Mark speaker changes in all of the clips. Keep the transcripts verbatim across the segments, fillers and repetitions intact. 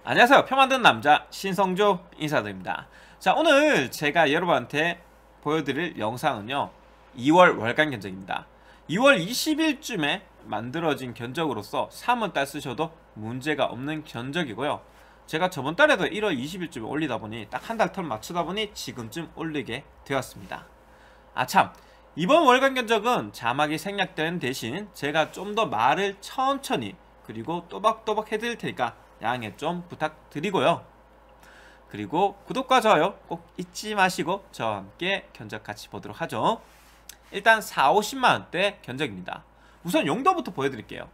Speaker 1: 안녕하세요. 표 만드는 남자 신성조 인사드립니다. 자, 오늘 제가 여러분한테 보여드릴 영상은요, 이월 월간 견적입니다. 이월 이십일쯤에 만들어진 견적으로서 삼 월 달 쓰셔도 문제가 없는 견적이고요. 제가 저번 달에도 일월 이십일쯤에 올리다 보니 딱 한 달 털 맞추다 보니 지금쯤 올리게 되었습니다. 아 참, 이번 월간 견적은 자막이 생략되는 대신 제가 좀 더 말을 천천히 그리고 또박또박 해드릴 테니까 양해 좀 부탁드리고요. 그리고 구독과 좋아요 꼭 잊지 마시고 저와 함께 견적 같이 보도록 하죠. 일단 사오십만원대 견적입니다. 우선 용도부터 보여드릴게요.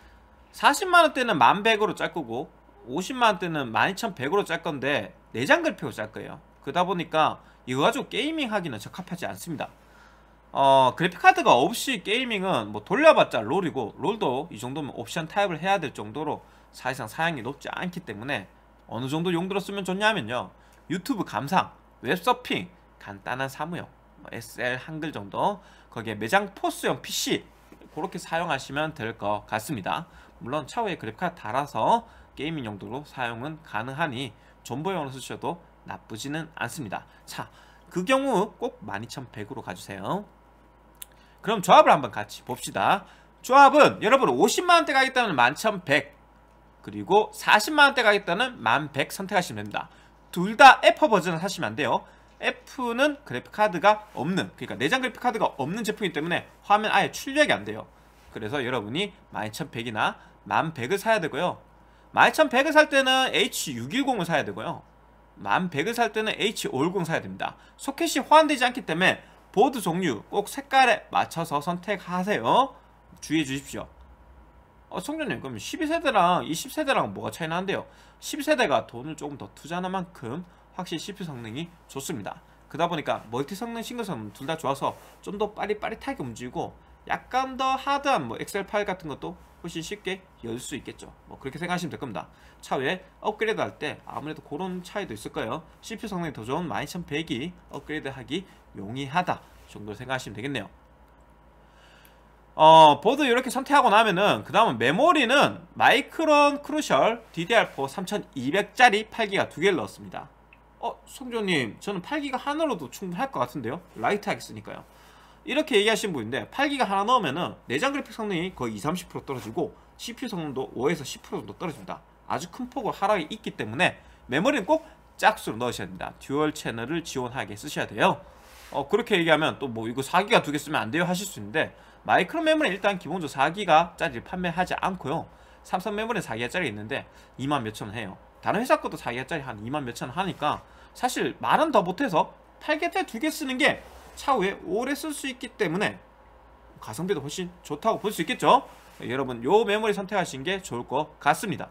Speaker 1: 사십만원대는 만백으로 짤 거고 오십만원대는 만 이천백으로 짤 건데 내장 그래픽으로 짤 거예요. 그러다 보니까 이거 가지고 게이밍 하기는 적합하지 않습니다. 어, 그래픽카드가 없이 게이밍은 뭐 돌려봤자 롤이고, 롤도 이 정도면 옵션 타입을 해야 될 정도로 사실상 사양이 높지 않기 때문에 어느 정도 용도로 쓰면 좋냐면요, 유튜브 감상, 웹서핑, 간단한 사무용, 뭐 에스엘 한글 정도, 거기에 매장 포스용 피씨 그렇게 사용하시면 될 것 같습니다. 물론 차후에 그래픽카드 달아서 게이밍 용도로 사용은 가능하니 존버용으로 쓰셔도 나쁘지는 않습니다. 자, 그 경우 꼭 만 이천백으로 가주세요. 그럼 조합을 한번 같이 봅시다. 조합은 여러분 오십만원대 가겠다면 만 천백, 그리고 사십만원대 가겠다는 만 백 선택하시면 됩니다. 둘 다 F 버전을 사시면 안 돼요. F는 그래픽카드가 없는, 그러니까 내장 그래픽카드가 없는 제품이기 때문에 화면 아예 출력이 안 돼요. 그래서 여러분이 만 이천백이나 만 백을 사야 되고요. 만 이천백을 살 때는 에이치 육백십을 사야 되고요. 만 백을 살 때는 에이치 오백십 사야 됩니다. 소켓이 호환되지 않기 때문에 보드 종류 꼭 색깔에 맞춰서 선택하세요. 주의해 주십시오. 어, 성준님, 그럼 십이 세대랑 이십 세대랑 뭐가 차이 나는데요? 십이 세대가 돈을 조금 더 투자하는 만큼 확실히 씨피유 성능이 좋습니다. 그러다 보니까 멀티 성능, 싱글 성능 둘 다 좋아서 좀 더 빠릿빠릿하게 움직이고, 약간 더 하드한 뭐 엑셀 파일 같은 것도 훨씬 쉽게 열 수 있겠죠. 뭐 그렇게 생각하시면 될 겁니다. 차후에 업그레이드 할 때 아무래도 그런 차이도 있을 거예요. 씨피유 성능이 더 좋은 만 이천백이 업그레이드 하기 용이하다 정도로 생각하시면 되겠네요. 어, 보드 이렇게 선택하고 나면은 그 다음은 메모리는 마이크론 크루셜 디디알포 삼천이백짜리 팔 기가 두 개를 넣었습니다. 어, 성조님, 저는 팔 기가 하나로도 충분할 것 같은데요? 라이트하게 쓰니까요. 이렇게 얘기하시는 분인데, 팔 기가 하나 넣으면은 내장 그래픽 성능이 거의 이십, 삼십 퍼센트 떨어지고 씨피유 성능도 오에서 십 퍼센트 정도 떨어집니다. 아주 큰 폭으로 하락이 있기 때문에 메모리는 꼭 짝수로 넣으셔야 됩니다. 듀얼 채널을 지원하게 쓰셔야 돼요. 어, 그렇게 얘기하면 또 뭐 이거 사 기가 두 개 쓰면 안 돼요 하실 수 있는데, 마이크로 메모리 일단 기본적으로 사 기가짜리를 판매하지 않고요. 삼성 메모리는 사 기가짜리 있는데 이만 몇천 원 해요. 다른 회사 것도 사 기가짜리 한 이만 몇천 원 하니까 사실 말은 더 못해서 팔 기짜리 두 개 쓰는 게 차후에 오래 쓸 수 있기 때문에 가성비도 훨씬 좋다고 볼 수 있겠죠. 여러분 요 메모리 선택하시는 게 좋을 것 같습니다.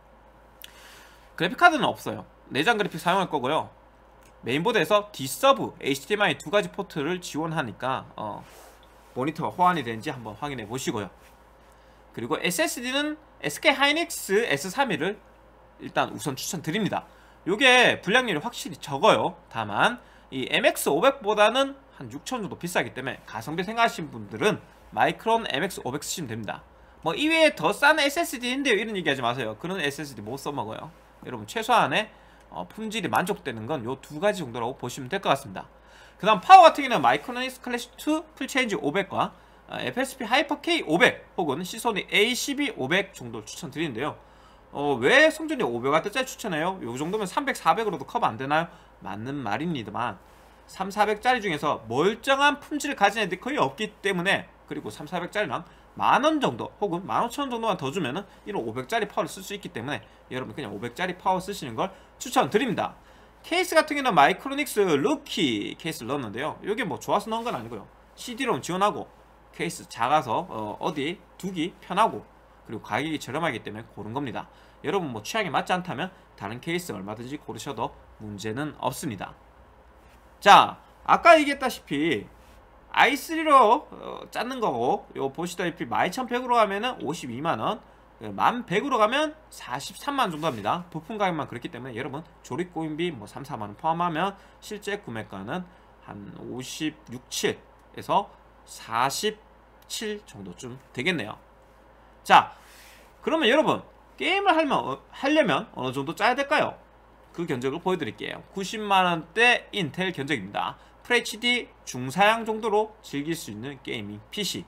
Speaker 1: 그래픽카드는 없어요. 내장 그래픽 사용할 거고요. 메인보드에서 D서브, 에이치디엠아이 두 가지 포트를 지원하니까 어, 모니터가 호환이 되는지 한번 확인해 보시고요. 그리고 에스에스디는 에스케이 하이닉스 에스 삼십일을 일단 우선 추천드립니다. 요게 분량률이 확실히 적어요. 다만 이 엠엑스 오백보다는 한 육천 원 정도 비싸기 때문에 가성비 생각하시는 분들은 마이크론 엠엑스 오백 쓰시면 됩니다. 뭐 이외에 더 싼 에스에스디인데요, 이런 얘기 하지 마세요. 그런 에스에스디 못 써먹어요. 여러분 최소한의 어, 품질이 만족되는 건 요 두 가지 정도라고 보시면 될 것 같습니다. 그 다음 파워 같은 경우는 마이크로닉스 클래시 투 풀체인지 오백과 어, 에프에스피 하이퍼 K 오백 혹은 시소니 에이 십이 오백 정도를 추천드리는데요. 어, 왜 성준이 오백 와트짜리 추천해요? 요 정도면 삼백, 사백으로도 커버 안 되나요? 맞는 말입니다만 삼, 사백짜리 중에서 멀쩡한 품질을 가진 애들이 거의 없기 때문에, 그리고 삼, 사백짜리랑 만원 정도 혹은 만 오천 원 정도만 더 주면은 이런 오백짜리 파워를 쓸 수 있기 때문에 여러분 그냥 오백짜리 파워 쓰시는 걸 추천드립니다. 케이스 같은 경우는 마이크로닉스 루키 케이스를 넣었는데요. 이게 뭐 좋아서 넣은 건 아니고요. 씨디롬 지원하고 케이스 작아서 어, 어디 두기 편하고, 그리고 가격이 저렴하기 때문에 고른 겁니다. 여러분 뭐 취향에 맞지 않다면 다른 케이스 얼마든지 고르셔도 문제는 없습니다. 자, 아까 얘기했다시피 아이 쓰리로 어, 짰는 거고, 요 보시다시피 만 이천백으로 가면은 오십이만 원, 만 백으로 가면 사십삼만 원 정도 합니다. 부품 가격만 그렇기 때문에 여러분 조립고인비 뭐 삼, 사만 원 포함하면 실제 구매가는 한 오십육, 칠에서 사십칠 정도쯤 되겠네요. 자, 그러면 여러분 게임을 하려면, 어, 하려면 어느 정도 짜야 될까요? 그 견적을 보여드릴게요. 구십만 원대 인텔 견적입니다. 에프에이치디 중사양 정도로 즐길 수 있는 게이밍 피씨.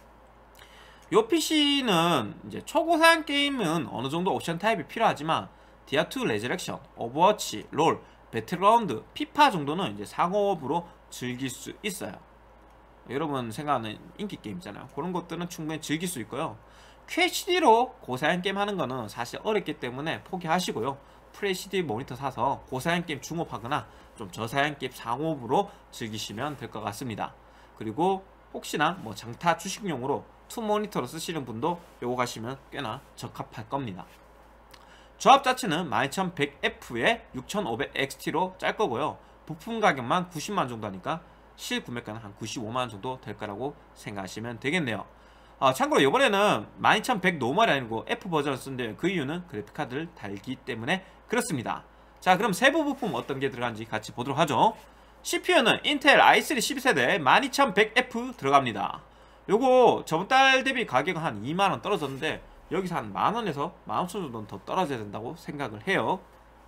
Speaker 1: 요 피씨는 이제 초고사양 게임은 어느 정도 옵션 타입이 필요하지만 디아투 레저렉션, 오버워치, 롤, 배틀그라운드, 피파 정도는 이제 상업으로 즐길 수 있어요. 여러분 생각하는 인기 게임 있잖아요. 그런 것들은 충분히 즐길 수 있고요. 큐에이치디로 고사양 게임 하는 거는 사실 어렵기 때문에 포기하시고요. 풀에이치디 모니터 사서 고사양 게임 중업하거나 좀 저사양 게임 상업으로 즐기시면 될 것 같습니다. 그리고 혹시나 뭐 장타 주식용으로 투 모니터로 쓰시는 분도 요거 가시면 꽤나 적합할 겁니다. 조합 자체는 만 이천백 에프에 육천오백 엑스티로 짤 거고요. 부품 가격만 구십만 원 정도 하니까 실구매가는 한 구십오만 원 정도 될 거라고 생각하시면 되겠네요. 어, 참고로 이번에는 만 이천백 노멀이 아니고 F 버전을 쓴데 그 이유는 그래픽카드를 달기 때문에 그렇습니다. 자, 그럼 세부 부품 어떤 게 들어간지 같이 보도록 하죠. 씨피유는 인텔 아이 쓰리 십이 세대 만 이천백 에프 들어갑니다. 요거 저번 달 대비 가격은 한 이만 원 떨어졌는데 여기서 한 만 원에서 만 오천 원 정도는 더 떨어져야 된다고 생각을 해요.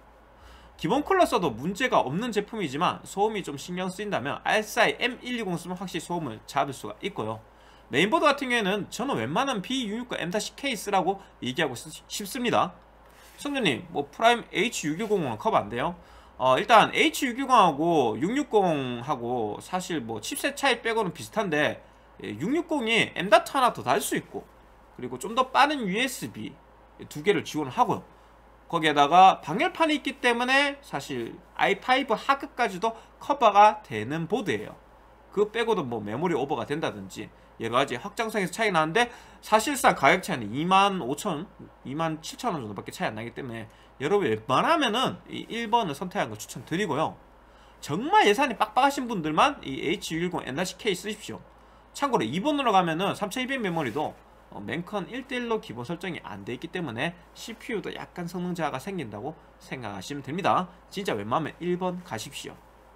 Speaker 1: 기본 쿨러 써도 문제가 없는 제품이지만 소음이 좀 신경 쓰인다면 알사이 엠 백이십 쓰면 확실히 소음을 잡을 수가 있고요. 메인보드 같은 경우에는 저는 웬만한 비 육백육십 엠 케이 쓰라고 얘기하고 싶습니다. 성준님, 뭐 프라임 에이치 육백육십은 커버 안 돼요? 어, 일단 에이치 육백육십하고 육백육십하고 사실 뭐 칩셋 차이 빼고는 비슷한데 육백육십이 엠 하나 더 달 수 있고 그리고 좀 더 빠른 유에스비 두 개를 지원을 하고요. 거기에다가 방열판이 있기 때문에 사실 아이 파이브 하급까지도 커버가 되는 보드예요. 그거 빼고도 뭐 메모리 오버가 된다든지 여러가지 확장성에서 차이 나는데 사실상 가격 차이는 이만 오천 원, 이만 칠천 원 정도밖에 차이 안 나기 때문에 여러분 웬만하면은 이 일 번을 선택하는 걸 추천드리고요. 정말 예산이 빡빡하신 분들만 이 에이치 육백육 엠 케이 쓰십시오. 참고로 이 번으로 가면은 삼천이백 메모리도 어, 맨컨 일 대 일로 기본 설정이 안 돼 있기 때문에 씨피유도 약간 성능 저하가 생긴다고 생각하시면 됩니다. 진짜 웬만하면 일 번 가십시오.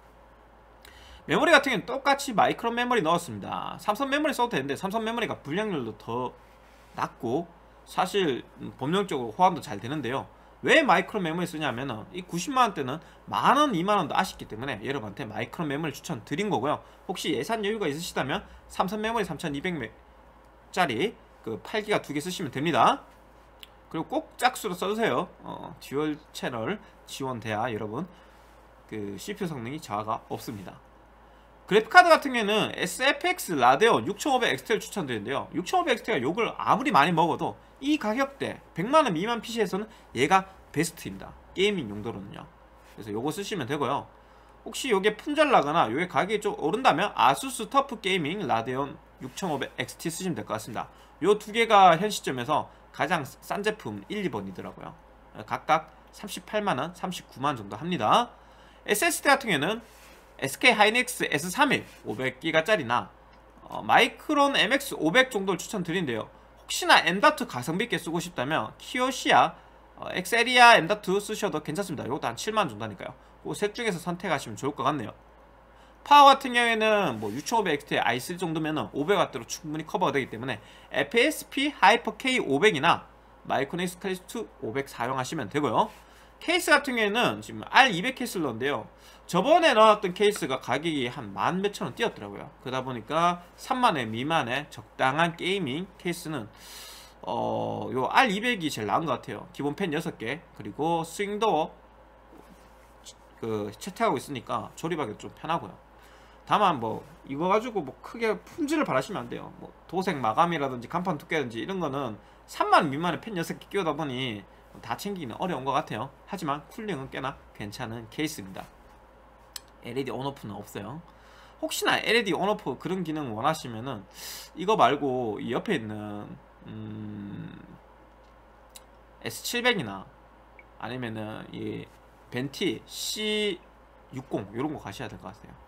Speaker 1: 메모리 같은 경우는 똑같이 마이크로 메모리 넣었습니다. 삼성 메모리 써도 되는데 삼성 메모리가 불량률도 더 낮고 사실 범용적으로 호환도 잘 되는데요. 왜 마이크로 메모리 쓰냐면은 이 구십만 원대는 만 원, 이만 원도 아쉽기 때문에 여러분한테 마이크로 메모리 추천 드린 거고요. 혹시 예산 여유가 있으시다면 삼성 메모리 삼천이백 짜리 그 팔 기가 두 개 쓰시면 됩니다. 그리고 꼭 짝수로 써주세요. 어, 듀얼 채널 지원돼야 여러분 그 씨피유 성능이 저하가 없습니다. 그래픽카드 같은 경우에는 에스에프엑스 라데온 육천오백 엑스티를 추천드리는데요. 육천오백 엑스티가 욕을 아무리 많이 먹어도 이 가격대 백만 원 미만 피씨에서는 얘가 베스트입니다. 게이밍 용도로는요. 그래서 요거 쓰시면 되고요. 혹시 요게 품절나거나 요게 가격이 좀 오른다면 아수스 터프 게이밍 라데온 육천오백 엑스티 쓰시면 될 것 같습니다. 요 두 개가 현 시점에서 가장 싼 제품 일, 이 번이더라고요. 각각 삼십팔만 원, 삼십구만 원 정도 합니다. 에스에스디 같은 경우에는 에스케이 하이닉스 에스 삼십일 오백 기가짜리나 어, 마이크론 엠엑스 오백 정도를 추천드린대요. 혹시나 엠 닷 가성비 있게 쓰고 싶다면 키오시아 어, 엑셀리아 엠 닷 쓰셔도 괜찮습니다. 이것도 한 칠만 원 정도 하니까요. 그 셋 중에서 선택하시면 좋을 것 같네요. 파워 같은 경우에는 뭐 육천오백 엑스티 아이 쓰리 정도면 오백 와트로 충분히 커버가 되기 때문에 에프에스피 하이퍼 케이 오백이나 마이크로닉스 클래스 투 오백 사용하시면 되고요. 케이스 같은 경우에는 지금 알 이백 케이스를 넣었는데요. 저번에 넣었던 케이스가 가격이 한 만 몇천 원 뛰었더라고요. 그러다 보니까 삼만 원 미만의 적당한 게이밍 케이스는 어, 요 알 이백이 제일 나은 것 같아요. 기본 펜 여섯 개 그리고 스윙도어 그 채택하고 있으니까 조립하기 좀 편하고요. 다만 뭐 이거 가지고 뭐 크게 품질을 바라시면 안 돼요. 뭐 도색 마감이라든지 간판 두께라든지 이런 거는 삼만 원 미만의 펜 여섯 개 끼우다 보니 다 챙기기는 어려운 것 같아요. 하지만 쿨링은 꽤나 괜찮은 케이스입니다. 엘이디 온오프는 없어요. 혹시나 엘이디 온오프 그런 기능 원하시면은 이거 말고 이 옆에 있는 음 에스 칠백이나 아니면은 이 벤티 씨 육십 이런 거 가셔야 될 것 같아요.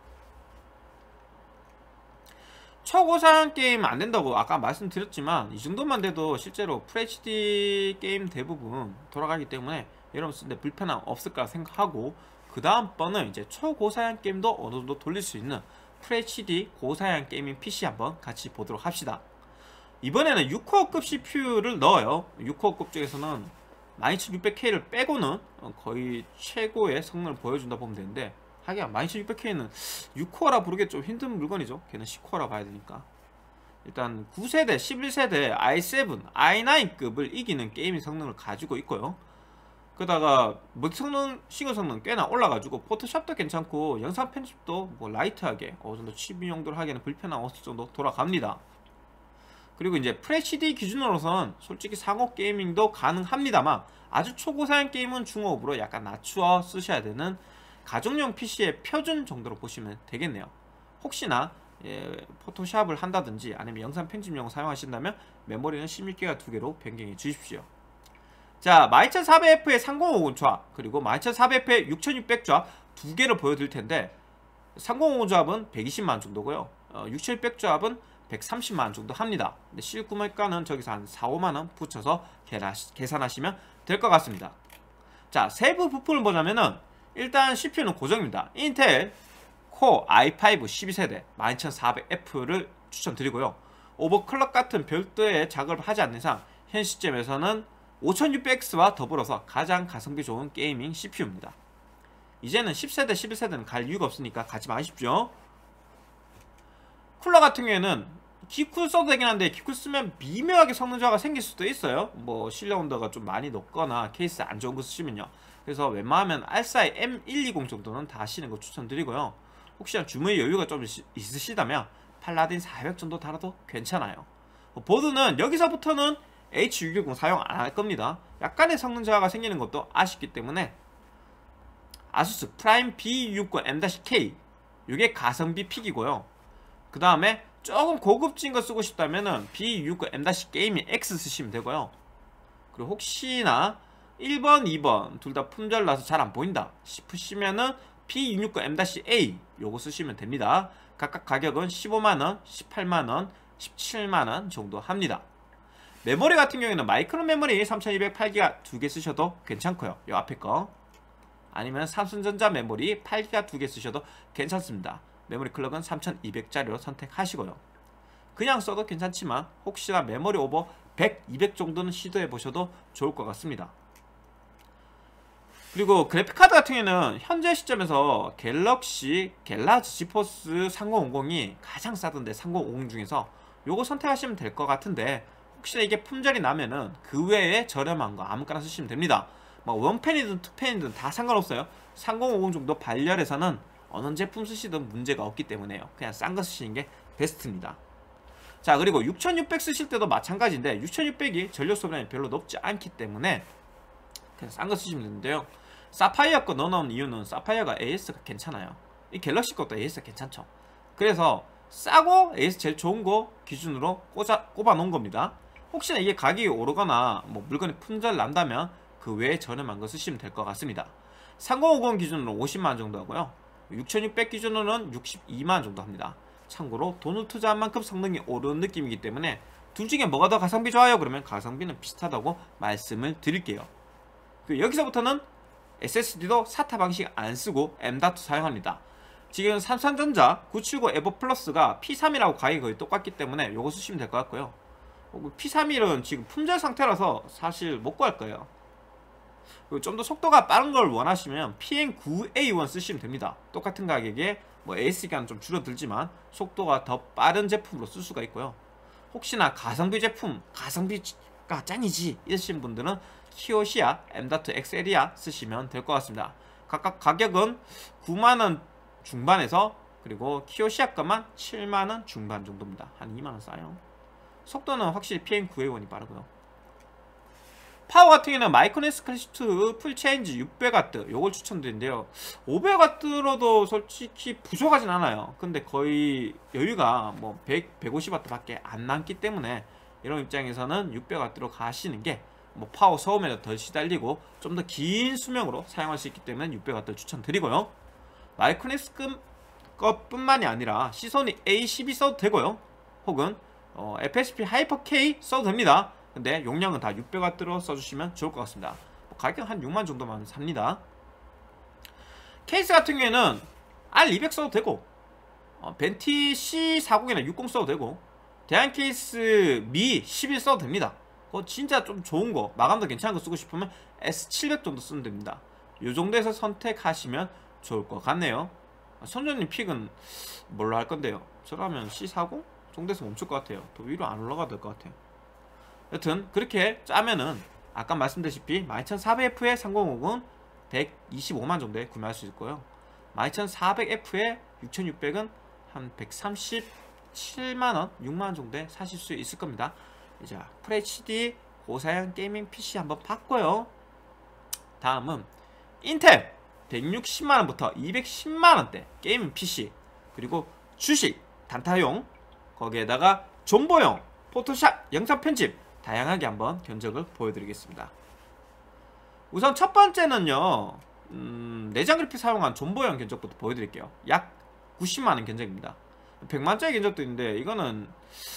Speaker 1: 초고사양 게임 안 된다고 아까 말씀드렸지만 이 정도만 돼도 실제로 에프에이치디 게임 대부분 돌아가기 때문에 여러분 쓰는데 불편함 없을 거라 생각하고 그 다음 번은 이제 초고사양 게임도 어느 정도 돌릴 수 있는 에프에이치디 고사양 게이밍 피씨 한번 같이 보도록 합시다. 이번에는 육 코어급 씨피유를 넣어요. 육 코어급 중에서는 만 이천육백 케이를 빼고는 거의 최고의 성능을 보여준다 보면 되는데, 하기야 만 이천육백 케이는 육 코어라 부르기 좀 힘든 물건이죠. 걔는 십 코어라 봐야 되니까. 일단 구 세대, 십일 세대 아이 세븐, 아이 나인급을 이기는 게이밍 성능을 가지고 있고요. 그러다가 뭐 성능, 시글 성능 꽤나 올라가지고 포토샵도 괜찮고 영상 편집도 뭐 라이트하게 어느 정도 취미 용도로 하기에는 불편한 어느 정도 돌아갑니다. 그리고 이제 프레시디 기준으로선 솔직히 상업 게이밍도 가능합니다만, 아주 초고사양 게임은 중호흡으로 약간 낮추어 쓰셔야 되는 가정용 피시의 표준 정도로 보시면 되겠네요. 혹시나 예, 포토샵을 한다든지 아니면 영상 편집용 사용하신다면 메모리는 십육 기가 두 개로 변경해 주십시오. 자, 만 이천사백 에프의 삼공오공 조합, 그리고 만 이천사백 에프의 육천육백 조합 두 개를 보여드릴 텐데, 삼공오공 조합은 백이십만 원 정도고요. 어, 육천육백 조합은 백삼십만 원 정도 합니다. 근데 실구매가는 저기서 한 사, 오만 원 붙여서 계산하시면 될 것 같습니다. 자, 세부 부품을 보자면은 일단 씨피유는 고정입니다. 인텔 코어 아이 파이브 십이 세대 만 이천사백 에프를 추천드리고요. 오버클럭 같은 별도의 작업을 하지 않는 이상 현 시점에서는 오천육백 엑스와 더불어서 가장 가성비 좋은 게이밍 씨피유입니다. 이제는 십 세대, 십일 세대는 갈 이유가 없으니까 가지 마십시오. 쿨러 같은 경우에는 기쿨 써도 되긴 한데, 기쿨 쓰면 미묘하게 성능 저하가 생길 수도 있어요. 뭐 실내 온도가 좀 많이 높거나 케이스 안 좋은 거 쓰시면요. 그래서 웬만하면 알사이 엠 백이십 정도는 다 하시는 거 추천드리고요. 혹시나 주머니 여유가 좀 있으시다면 팔라딘 사백 정도 달아도 괜찮아요. 보드는 여기서부터는 에이치 육백육 사용 안 할 겁니다. 약간의 성능 저하가 생기는 것도 아쉽기 때문에 아수스 프라임 비 육십 엠 케이 이게 가성비 픽이고요. 그 다음에 조금 고급진 거 쓰고 싶다면은 비 육십 엠 게이밍 X 쓰시면 되고요. 그리고 혹시나 일 번, 이 번 둘 다 품절나서 잘 안 보인다 싶으시면은 비 육십 엠 에이 요거 쓰시면 됩니다. 각각 가격은 십오만 원, 십팔만 원, 십칠만 원 정도 합니다. 메모리 같은 경우에는 마이크로 메모리 삼천이백팔 기가 두 개 쓰셔도 괜찮고요. 요 앞에 거. 아니면 삼성전자 메모리 팔 기가 두 개 쓰셔도 괜찮습니다. 메모리 클럭은 삼천이백짜리로 선택하시고요. 그냥 써도 괜찮지만 혹시나 메모리 오버 백, 이백 정도는 시도해 보셔도 좋을 것 같습니다. 그리고 그래픽카드 같은 경우에는 현재 시점에서 갤럭시 갤라즈 지포스 삼공오공이 가장 싸던데, 삼공오공 중에서 요거 선택하시면 될 것 같은데, 혹시나 이게 품절이 나면은 그 외에 저렴한 거 아무거나 쓰시면 됩니다. 뭐 원펜이든 투펜이든 다 상관없어요. 삼공오공 정도 발열에서는 어느 제품 쓰시든 문제가 없기 때문에요. 그냥 싼 거 쓰시는 게 베스트입니다. 자, 그리고 육천육백 쓰실 때도 마찬가지인데, 육천육백이 전력 소비량이 별로 높지 않기 때문에 그냥 싼 거 쓰시면 되는데요. 사파이어 거 넣어놓은 이유는 사파이어가 에이에스가 괜찮아요. 이 갤럭시 것도 에이에스가 괜찮죠. 그래서 싸고 에이에스 제일 좋은 거 기준으로 꽂아, 꼽아 놓은 겁니다. 혹시나 이게 가격이 오르거나 뭐 물건이 품절 난다면 그 외에 저렴한 거 쓰시면 될 것 같습니다. 삼공오공 기준으로 오십만 원 정도 하고요. 육천육백 기준으로는 육십이만 원 정도 합니다. 참고로 돈을 투자한 만큼 성능이 오르는 느낌이기 때문에 둘 중에 뭐가 더 가성비 좋아요? 그러면 가성비는 비슷하다고 말씀을 드릴게요. 여기서부터는 에스에스디도 사타 방식 안 쓰고 엠 닷 투 사용합니다. 지금 삼성전자 구백칠십구 에버 플러스가 피 삼십일하고 가격이 거의 똑같기 때문에 요거 쓰시면 될 것 같고요. 피 삼십일은 지금 품절 상태라서 사실 못 구할 거예요. 좀 더 속도가 빠른 걸 원하시면 피 엔 나인 에이 원 쓰시면 됩니다. 똑같은 가격에 뭐 에이에스디는 좀 줄어들지만 속도가 더 빠른 제품으로 쓸 수가 있고요. 혹시나 가성비 제품, 가성비가 짱이지 이러신 분들은 키오시아 엠 닷 투 엑셀이아 쓰시면 될 것 같습니다. 각각 가격은 구만 원 중반에서, 그리고 키오시아 것만 칠만 원 중반 정도입니다. 한 이만 원 싸요. 속도는 확실히 피 엔 나인 에이 원이 빠르고요. 파워 같은 경우는 마이크로닉스 클래시투 풀체인지 육백 와트 요걸 추천드리는데요. 오백 와트로도 솔직히 부족하진 않아요. 근데 거의 여유가 뭐 백, 백오십 와트 밖에 안 남기 때문에 이런 입장에서는 육백 와트로 가시는 게 뭐 파워 소음에도 덜 시달리고 좀 더 긴 수명으로 사용할 수 있기 때문에 육백 와트를 추천드리고요. 마이크로닉스 것뿐만이 아니라 시소니 에이 십이 써도 되고요. 혹은 어, 에프에스피 하이퍼 K 써도 됩니다. 근데 용량은 다 육백 와트로 써주시면 좋을 것 같습니다. 뭐 가격 한 육만 정도만 삽니다. 케이스 같은 경우에는 알 이백 써도 되고, 어, 벤티 씨 사십이나 육십 써도 되고, 대한 케이스 미 십일 써도 됩니다. 그거 진짜 좀 좋은 거, 마감도 괜찮은 거 쓰고 싶으면 에스 칠백 정도 쓰면 됩니다. 요 정도에서 선택하시면 좋을 것 같네요. 선조님 픽은 뭘로 할 건데요? 저라면 씨 사십 정도에서 멈출 것 같아요. 더 위로 안 올라가야 될 것 같아요. 여튼 그렇게 짜면은 아까 말씀드렸다시피 만 이천사백 에프의 삼공오공은 백이십오만 정도에 구매할 수 있고요. 만 이천사백 에프의 육천육백은 한 백삼십칠만 원, 육만 원 정도에 사실 수 있을 겁니다. 이제 풀에이치디 고사양 게이밍 피씨 한번 봤고요. 다음은 인텔 백육십만 원부터 이백십만 원대 게이밍 피씨, 그리고 주식, 단타용, 거기에다가 존버용, 포토샵, 영상 편집 다양하게 한번 견적을 보여드리겠습니다. 우선 첫 번째는요, 음, 내장 그래픽 사용한 존버용 견적부터 보여드릴게요. 약 구십만 원 견적입니다. 백만짜리 견적도 있는데 이거는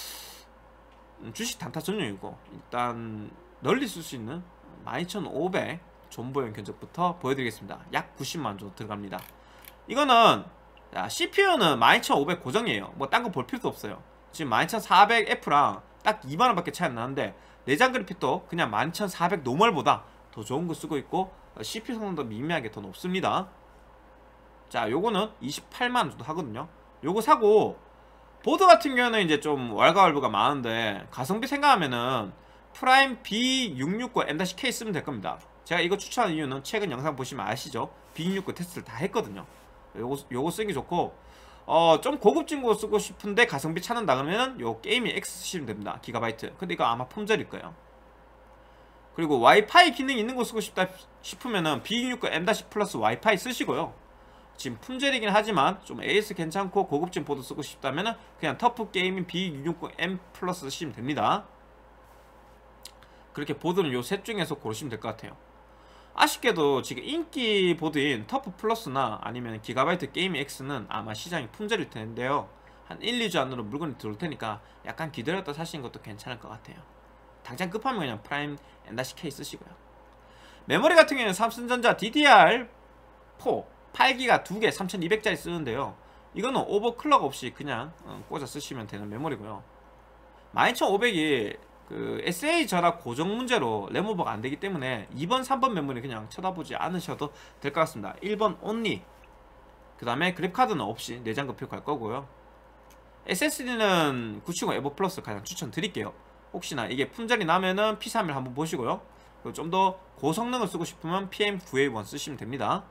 Speaker 1: 주식 단타 전용이고, 일단 널리 쓸 수 있는 만 이천오백 존버용 견적부터 보여드리겠습니다. 약 구십만 원 정도 들어갑니다. 이거는 씨피유는 만 이천오백 고정이에요. 뭐 딴 거 볼 필요도 없어요. 지금 만 이천사백 에프랑 딱 이만 원 밖에 차이 안 나는데, 내장 그래픽도 그냥 만 이천사백 노멀보다 더 좋은 거 쓰고 있고, 씨피유 성능도 미미하게 더 높습니다. 자, 요거는 이십팔만 원 정도 하거든요. 요거 사고, 보드 같은 경우는 이제 좀 왈가왈부가 많은데 가성비 생각하면은 프라임 비 육백육십구 엠 케이 쓰면 될 겁니다. 제가 이거 추천한 이유는 최근 영상 보시면 아시죠? 비 육백육십구 테스트를 다 했거든요. 요거, 요거 쓰기 좋고, 어, 좀 고급진 거 쓰고 싶은데 가성비 찾는다 그러면은 요 게이밍 X 쓰시면 됩니다. 기가바이트. 근데 이거 아마 품절일 거예요. 그리고 와이파이 기능 있는 거 쓰고 싶다 싶으면은 비 육백육십구 엠 플러스 와이파이 쓰시고요. 지금 품절이긴 하지만 좀 에이에스 괜찮고 고급진 보드 쓰고 싶다면은 그냥 터프 게이밍 비 육백육십구 엠 플러스 쓰시면 됩니다. 그렇게 보드는 요 셋 중에서 고르시면 될 것 같아요. 아쉽게도 지금 인기 보드인 터프 플러스나 아니면 기가바이트 게이밍 X는 아마 시장이 품절일 텐데요. 한 일, 이 주 안으로 물건이 들어올 테니까 약간 기다렸다 사시는 것도 괜찮을 것 같아요. 당장 급하면 그냥 프라임 엠 케이 쓰시고요. 메모리 같은 경우에는 삼성전자 디디알 사 팔 기가 두 개 삼천이백짜리 쓰는데요. 이거는 오버클럭 없이 그냥 꽂아 쓰시면 되는 메모리고요. 만 이천오백이 그 에스에이 전압 고정 문제로 램오버가 안되기 때문에 이 번, 삼 번 메모리 그냥 쳐다보지 않으셔도 될 것 같습니다. 일 번 온리, 그 다음에 그래픽카드는 없이 내장 그래픽 갈 거고요. 에스에스디는 구백칠십 에버 플러스 가장 추천드릴게요. 혹시나 이게 품절이 나면은 피 삼십일 한번 보시고요. 좀 더 고성능을 쓰고 싶으면 피엠 구백팔십일 쓰시면 됩니다.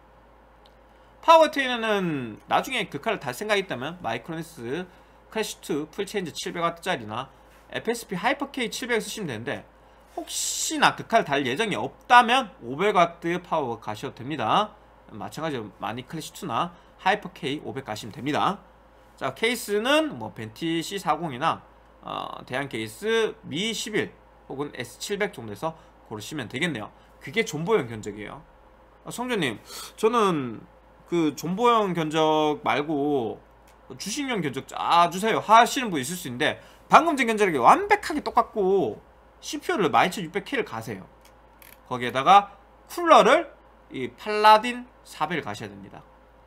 Speaker 1: 파워 같은 경우는 나중에 그 칼을 달 생각이 있다면 마이크로닉스 클래시2 풀체인지 칠백 와트짜리나 에프에스피 하이퍼K 칠백 쓰시면 되는데, 혹시나 그 칼 달 예정이 없다면 오백 와트 파워 가셔도 됩니다. 마찬가지로 마니 클래시2나 하이퍼K 오백 가시면 됩니다. 자, 케이스는 뭐 벤티 씨 사십이나 어, 대한 케이스 미 십일 혹은 에스 칠백 정도에서 고르시면 되겠네요. 그게 존버용 견적이에요. 아, 성조님, 저는 그 존버용 견적 말고 주식용 견적 짜주세요 하시는 분 있을 수 있는데, 방금 전 견적이 완벽하게 똑같고 씨피유를 만 이천육백 케이를 가세요. 거기에다가 쿨러를 이 팔라딘 사백을 가셔야 됩니다.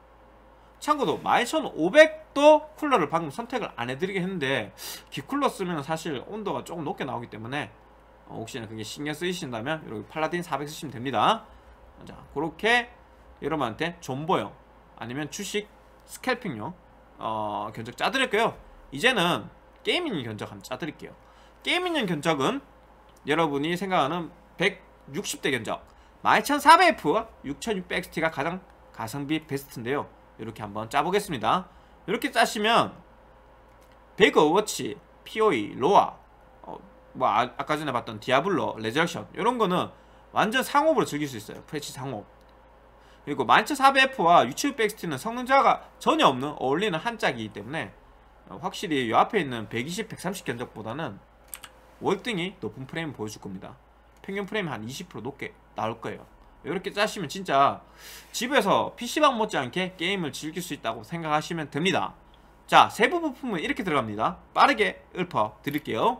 Speaker 1: 참고로 만 이천오백도 쿨러를 방금 선택을 안 해드리게 했는데, 기쿨러 쓰면 사실 온도가 조금 높게 나오기 때문에 어, 혹시나 그게 신경 쓰이신다면 여기 팔라딘 사백 쓰시면 됩니다. 자, 그렇게 여러분한테 존버용 아니면 주식 스캘핑용 어, 견적 짜드릴게요. 이제는 게이밍 견적 한번 짜드릴게요. 게이밍용 견적은 여러분이 생각하는 백육십 대 견적 만 이천사백 에프와 육천육백 엑스티가 가장 가성비 베스트인데요. 이렇게 한번 짜보겠습니다. 이렇게 짜시면 배그 오버워치, 피오이, 로아, 어, 뭐 아, 아까 전에 봤던 디아블로, 레저렉션 이런 거는 완전 상업으로 즐길 수 있어요. 프레치 상업. 그리고 만 이천사백 에프와 육천육백 엑스티는 성능 저하가 전혀 없는 어울리는 한 짝이기 때문에 확실히 이 앞에 있는 백이십, 백삼십 견적보다는 월등히 높은 프레임 보여줄 겁니다. 평균 프레임 한 이십 퍼센트 높게 나올 거예요. 이렇게 짜시면 진짜 집에서 피씨방 못지않게 게임을 즐길 수 있다고 생각하시면 됩니다. 자, 세부 부품은 이렇게 들어갑니다. 빠르게 읊어 드릴게요.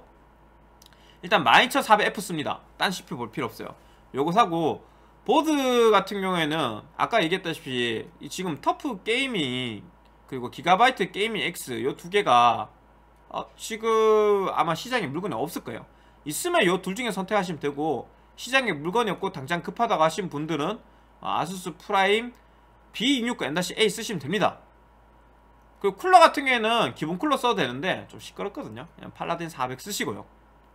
Speaker 1: 일단 만 이천사백 에프 씁니다. 딴 씨피유 볼 필요 없어요. 요거 사고, 보드 같은 경우에는 아까 얘기했다시피 지금 터프 게이밍 그리고 기가바이트 게이밍 X 요 두 개가 어, 지금 아마 시장에 물건이 없을 거예요. 있으면 요 둘 중에 선택하시면 되고, 시장에 물건이 없고 당장 급하다고 하신 분들은 아수스 프라임 비 이백육십구 엠 에이 쓰시면 됩니다. 그리고 쿨러 같은 경우에는 기본 쿨러 써도 되는데 좀 시끄럽거든요. 그냥 팔라딘 사백 쓰시고요.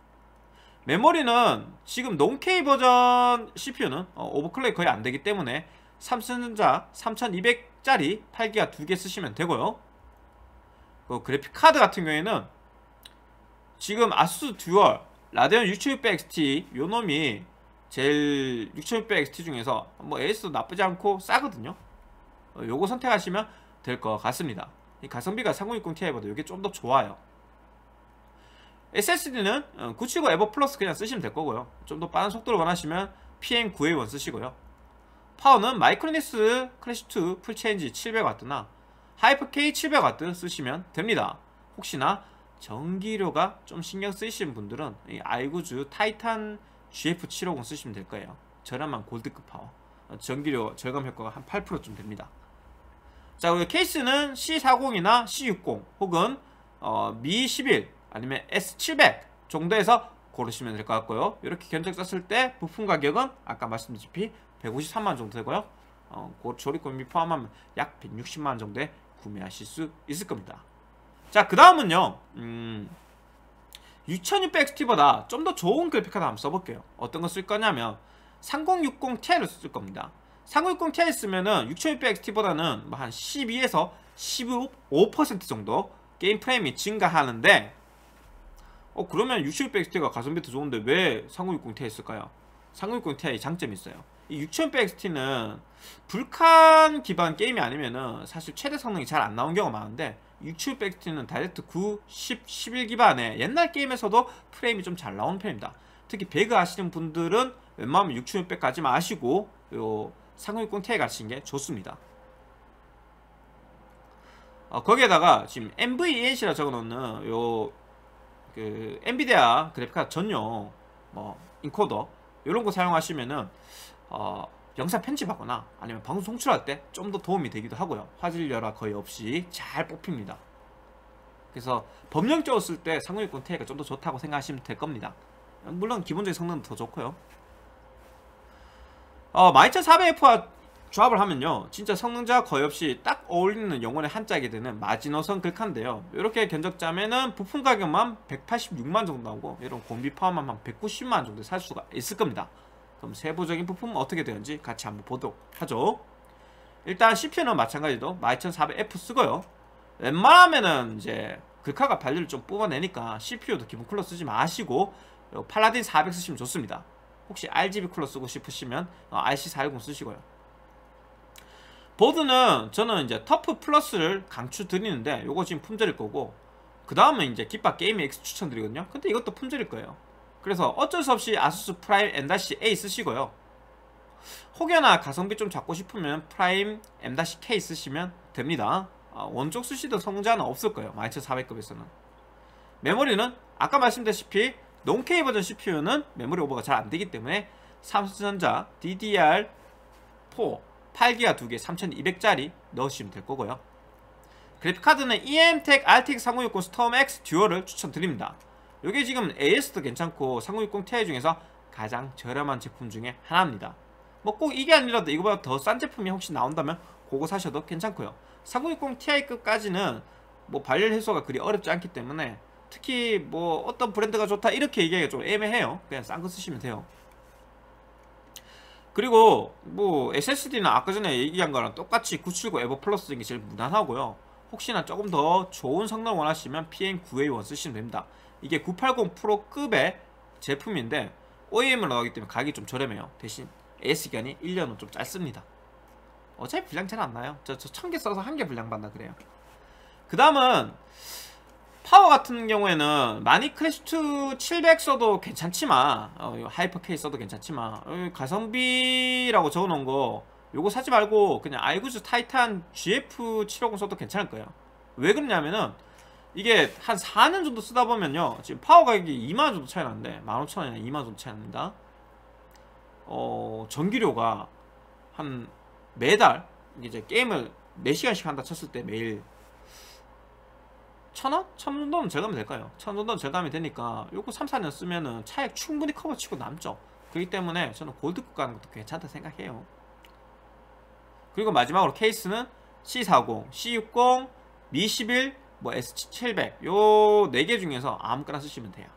Speaker 1: 메모리는 지금 논케이 버전 씨피유는 어, 오버클럭이 거의 안되기 때문에 삼성전자 삼천이백짜리 팔 기가 두 개 쓰시면 되고요. 그 그래픽 카드 같은 경우에는 지금 아수스 듀얼 라데온 육천육백 엑스티 요 놈이 제일 육천육백 엑스티 중에서 뭐 에이에스도 나쁘지 않고 싸거든요. 어, 요거 선택하시면 될 것 같습니다. 이 가성비가 삼공육공 티아이보다 이게 좀 더 좋아요. 에스에스디는 구백칠십구 에버 플러스 그냥 쓰시면 될 거고요. 좀 더 빠른 속도를 원하시면 피엠 구백일 쓰시고요. 파워는 마이크로닉스 클래시투 풀체인지 칠백 와트나 하이퍼K 칠백 와트 쓰시면 됩니다. 혹시나 전기료가 좀 신경 쓰이시는 분들은 이 아이구즈 타이탄 지에프 칠백오십 쓰시면 될 거예요. 저렴한 골드급 파워. 전기료 절감 효과가 한 팔 퍼센트쯤 됩니다. 자, 그리고 케이스는 씨 사십이나 씨 육십 혹은 어, 미 십일 아니면 에스 칠백 정도에서 고르시면 될 것 같고요. 이렇게 견적 썼을 때 부품 가격은 아까 말씀드렸다시피 백오십삼만 원 정도 되고요. 어, 그 조립금이 포함하면 약 백육십만 원 정도에 구매하실 수 있을 겁니다. 자, 그 다음은요, 음, 육천육백 엑스티보다 좀 더 좋은 그래픽카드 한번 써볼게요. 어떤 거 쓸 거냐면 삼공육공 티아이를 쓸 겁니다. 삼공육공 티아이 쓰면은 육천육백 엑스티보다는 뭐 한 십이에서 십오 퍼센트 정도 게임 프레임이 증가하는데, 어 그러면 육천육백 엑스티가 가성비 더 좋은데 왜 삼공육공 티아이 쓸까요? 삼공육공 티아이 장점이 있어요. 이 육천육백 엑스티는 불칸 기반 게임이 아니면은 사실 최대 성능이 잘 안 나온 경우가 많은데, 육천육백 엑스티는 다이렉트 구, 십, 십일 기반의 옛날 게임에서도 프레임이 좀 잘 나오는 편입니다. 특히 배그 하시는 분들은 웬만하면 육천육백 가지 마시고 요 삼공육공 티아이 가시는 게 좋습니다. 어, 거기에다가 지금 엠브이이엔씨라 적어놓는 요 그 엔비디아 그래픽카드 전용 뭐 인코더 이런 거 사용하시면은 어, 영상 편집하거나 아니면 방송 송출할 때 좀 더 도움이 되기도 하고요. 화질 열화 거의 없이 잘 뽑힙니다. 그래서 범용적으로 쓸 때 삼공육공 티아이가 좀 더 좋다고 생각하시면 될 겁니다. 물론 기본적인 성능도 더 좋고요. 어, 만 이천사백 에프와 조합을 하면요 진짜 성능자 거의 없이 딱 어울리는 영혼의 한짝이 되는 마지노선 글카인데요, 이렇게 견적 짜면은 부품 가격만 백팔십육만 정도 나오고 이런 공비 파워만 한 백구십만 원 정도 살 수가 있을 겁니다. 그럼 세부적인 부품은 어떻게 되는지 같이 한번 보도록 하죠. 일단 씨피유는 마찬가지로 만 이천사백 에프 쓰고요. 웬만하면은 이제 글카가 발열을 좀 뽑아내니까 씨피유도 기본 쿨러 쓰지 마시고 팔라딘 사백 쓰시면 좋습니다. 혹시 알지비 쿨러 쓰고 싶으시면 알씨 사백십 쓰시고요. 보드는 저는 이제 터프 플러스를 강추 드리는데 요거 지금 품절일 거고, 그 다음은 이제 깃바 게이밍 X 추천드리거든요. 근데 이것도 품절일 거예요. 그래서 어쩔 수 없이 아수스 프라임 엠 에이 쓰시고요. 혹여나 가성비 좀 잡고 싶으면 프라임 엠 케이 쓰시면 됩니다. 아, 원쪽 쓰시던 성능자는 없을 거예요. 만 이천사백급에서는. 메모리는 아까 말씀드렸다시피 논케이 버전 씨피유는 메모리 오버가 잘 안되기 때문에 삼성전자 디디알 사 팔 기가 두 개 삼천이백짜리 넣으시면 될 거고요. 그래픽카드는 이엠텍 알티엑스 삼공육공 스톰X 듀얼을 추천드립니다. 이게 지금 에이에스도 괜찮고 삼공육공 티아이 중에서 가장 저렴한 제품 중에 하나입니다. 뭐 꼭 이게 아니라도 이거보다 더 싼 제품이 혹시 나온다면 그거 사셔도 괜찮고요. 삼공육공 티아이급까지는 뭐 발열 해소가 그리 어렵지 않기 때문에 특히 뭐 어떤 브랜드가 좋다 이렇게 얘기하기가 좀 애매해요. 그냥 싼 거 쓰시면 돼요. 그리고 뭐 에스에스디는 아까 전에 얘기한 거랑 똑같이 구백칠십구 에버 플러스인 게 제일 무난하고요. 혹시나 조금 더 좋은 성능 원하시면 피엠 구백일 쓰시면 됩니다. 이게 구백팔십 프로급의 제품인데 오이엠을 나가기 때문에 가격이 좀 저렴해요. 대신 에이에스기간이 일 년은 좀 짧습니다. 어차피 분량 잘 안 나요. 저 천 개 써서 한 개 분량 받나 그래요. 그 다음은 파워 같은 경우에는 마니 크래시투 칠백 써도 괜찮지만 어, 하이퍼K 써도 괜찮지만 어, 가성비라고 적어놓은 거 요거 사지 말고 그냥 아이구즈 타이탄 지에프 칠백오십 써도 괜찮을 거예요. 왜 그러냐면은 이게 한 사 년 정도 쓰다 보면요 지금 파워 가격이 이만 원 정도 차이 나는데 만 오천 원이나 이만 원 정도 차이 납니다. 어, 전기료가 한 매달 이제 게임을 네 시간씩 한다 쳤을 때 매일 천 원? 천 원 정도는 절감이 될까요? 천 원 정도는 절감이 되니까 요거 삼, 사 년 쓰면은 차액 충분히 커버치고 남죠. 그렇기 때문에 저는 골드급 가는 것도 괜찮다 생각해요. 그리고 마지막으로 케이스는 씨 사십, 씨 육십, 미 십일, 뭐 에스 칠백 요 네 개 중에서 아무거나 쓰시면 돼요.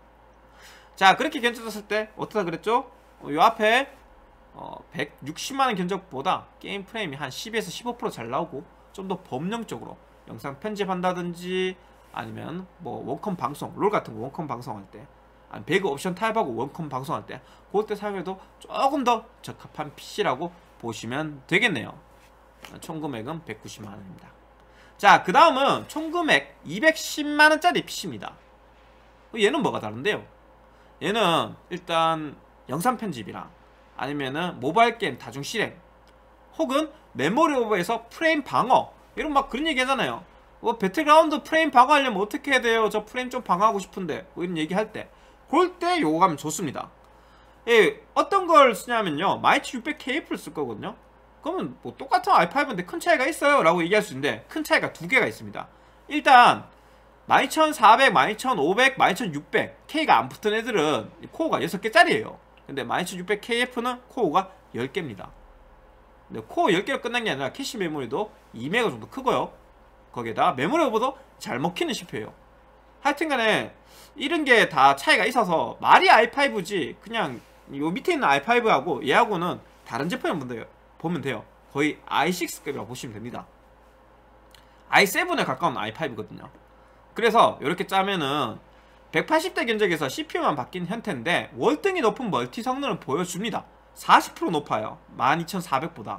Speaker 1: 자, 그렇게 견적했을 때 어떻다 그랬죠? 어, 요 앞에 어, 백육십만 원 견적보다 게임 프레임이 한 십에서 십오 퍼센트 잘 나오고 좀 더 범용적으로 영상 편집한다든지 아니면 뭐 원컴 방송, 롤 같은 거 원컴 방송할 때 아니 배그 옵션 타입하고 원컴 방송할 때 그때 사용해도 조금 더 적합한 피씨라고 보시면 되겠네요. 총 금액은 백구십만 원입니다. 자, 그 다음은 총 금액 이백십만 원짜리 피씨입니다. 얘는 뭐가 다른데요? 얘는 일단 영상 편집이랑 아니면은 모바일 게임 다중 실행 혹은 메모리 오버에서 프레임 방어 이런 막 그런 얘기 하잖아요. 뭐 배틀그라운드 프레임 방어하려면 어떻게 해야 돼요? 저 프레임 좀 방어하고 싶은데 뭐 이런 얘기 할 때 그럴 때 요거 가면 좋습니다. 예, 어떤 걸 쓰냐면요 마이치 육백 케이에프를 쓸 거거든요. 그러면 뭐 똑같은 아이 파이브인데 큰 차이가 있어요 라고 얘기할 수 있는데 큰 차이가 두 개가 있습니다. 일단 만 이천사백, 만 이천오백, 만 이천육백 K가 안 붙은 애들은 코어가 여섯 개짜리예요 근데 만 이천육백 케이에프는 코어가 열 개입니다. 근데 코어 열 개로 끝난 게 아니라 캐시 메모리도 이 메가 정도 크고요. 거기에다 메모리 오버도 잘 먹히는 씨피유예요. 하여튼간에 이런 게 다 차이가 있어서 말이 아이 파이브지 그냥 요 밑에 있는 아이 파이브하고 얘하고는 다른 제품을 보면 돼요. 거의 아이 식스급이라고 보시면 됩니다. 아이 세븐에 가까운 아이 파이브거든요. 그래서 이렇게 짜면은 백팔십 대 견적에서 씨피유만 바뀐 형태인데 월등히 높은 멀티 성능을 보여줍니다. 사십 퍼센트 높아요. 만 이천사백보다.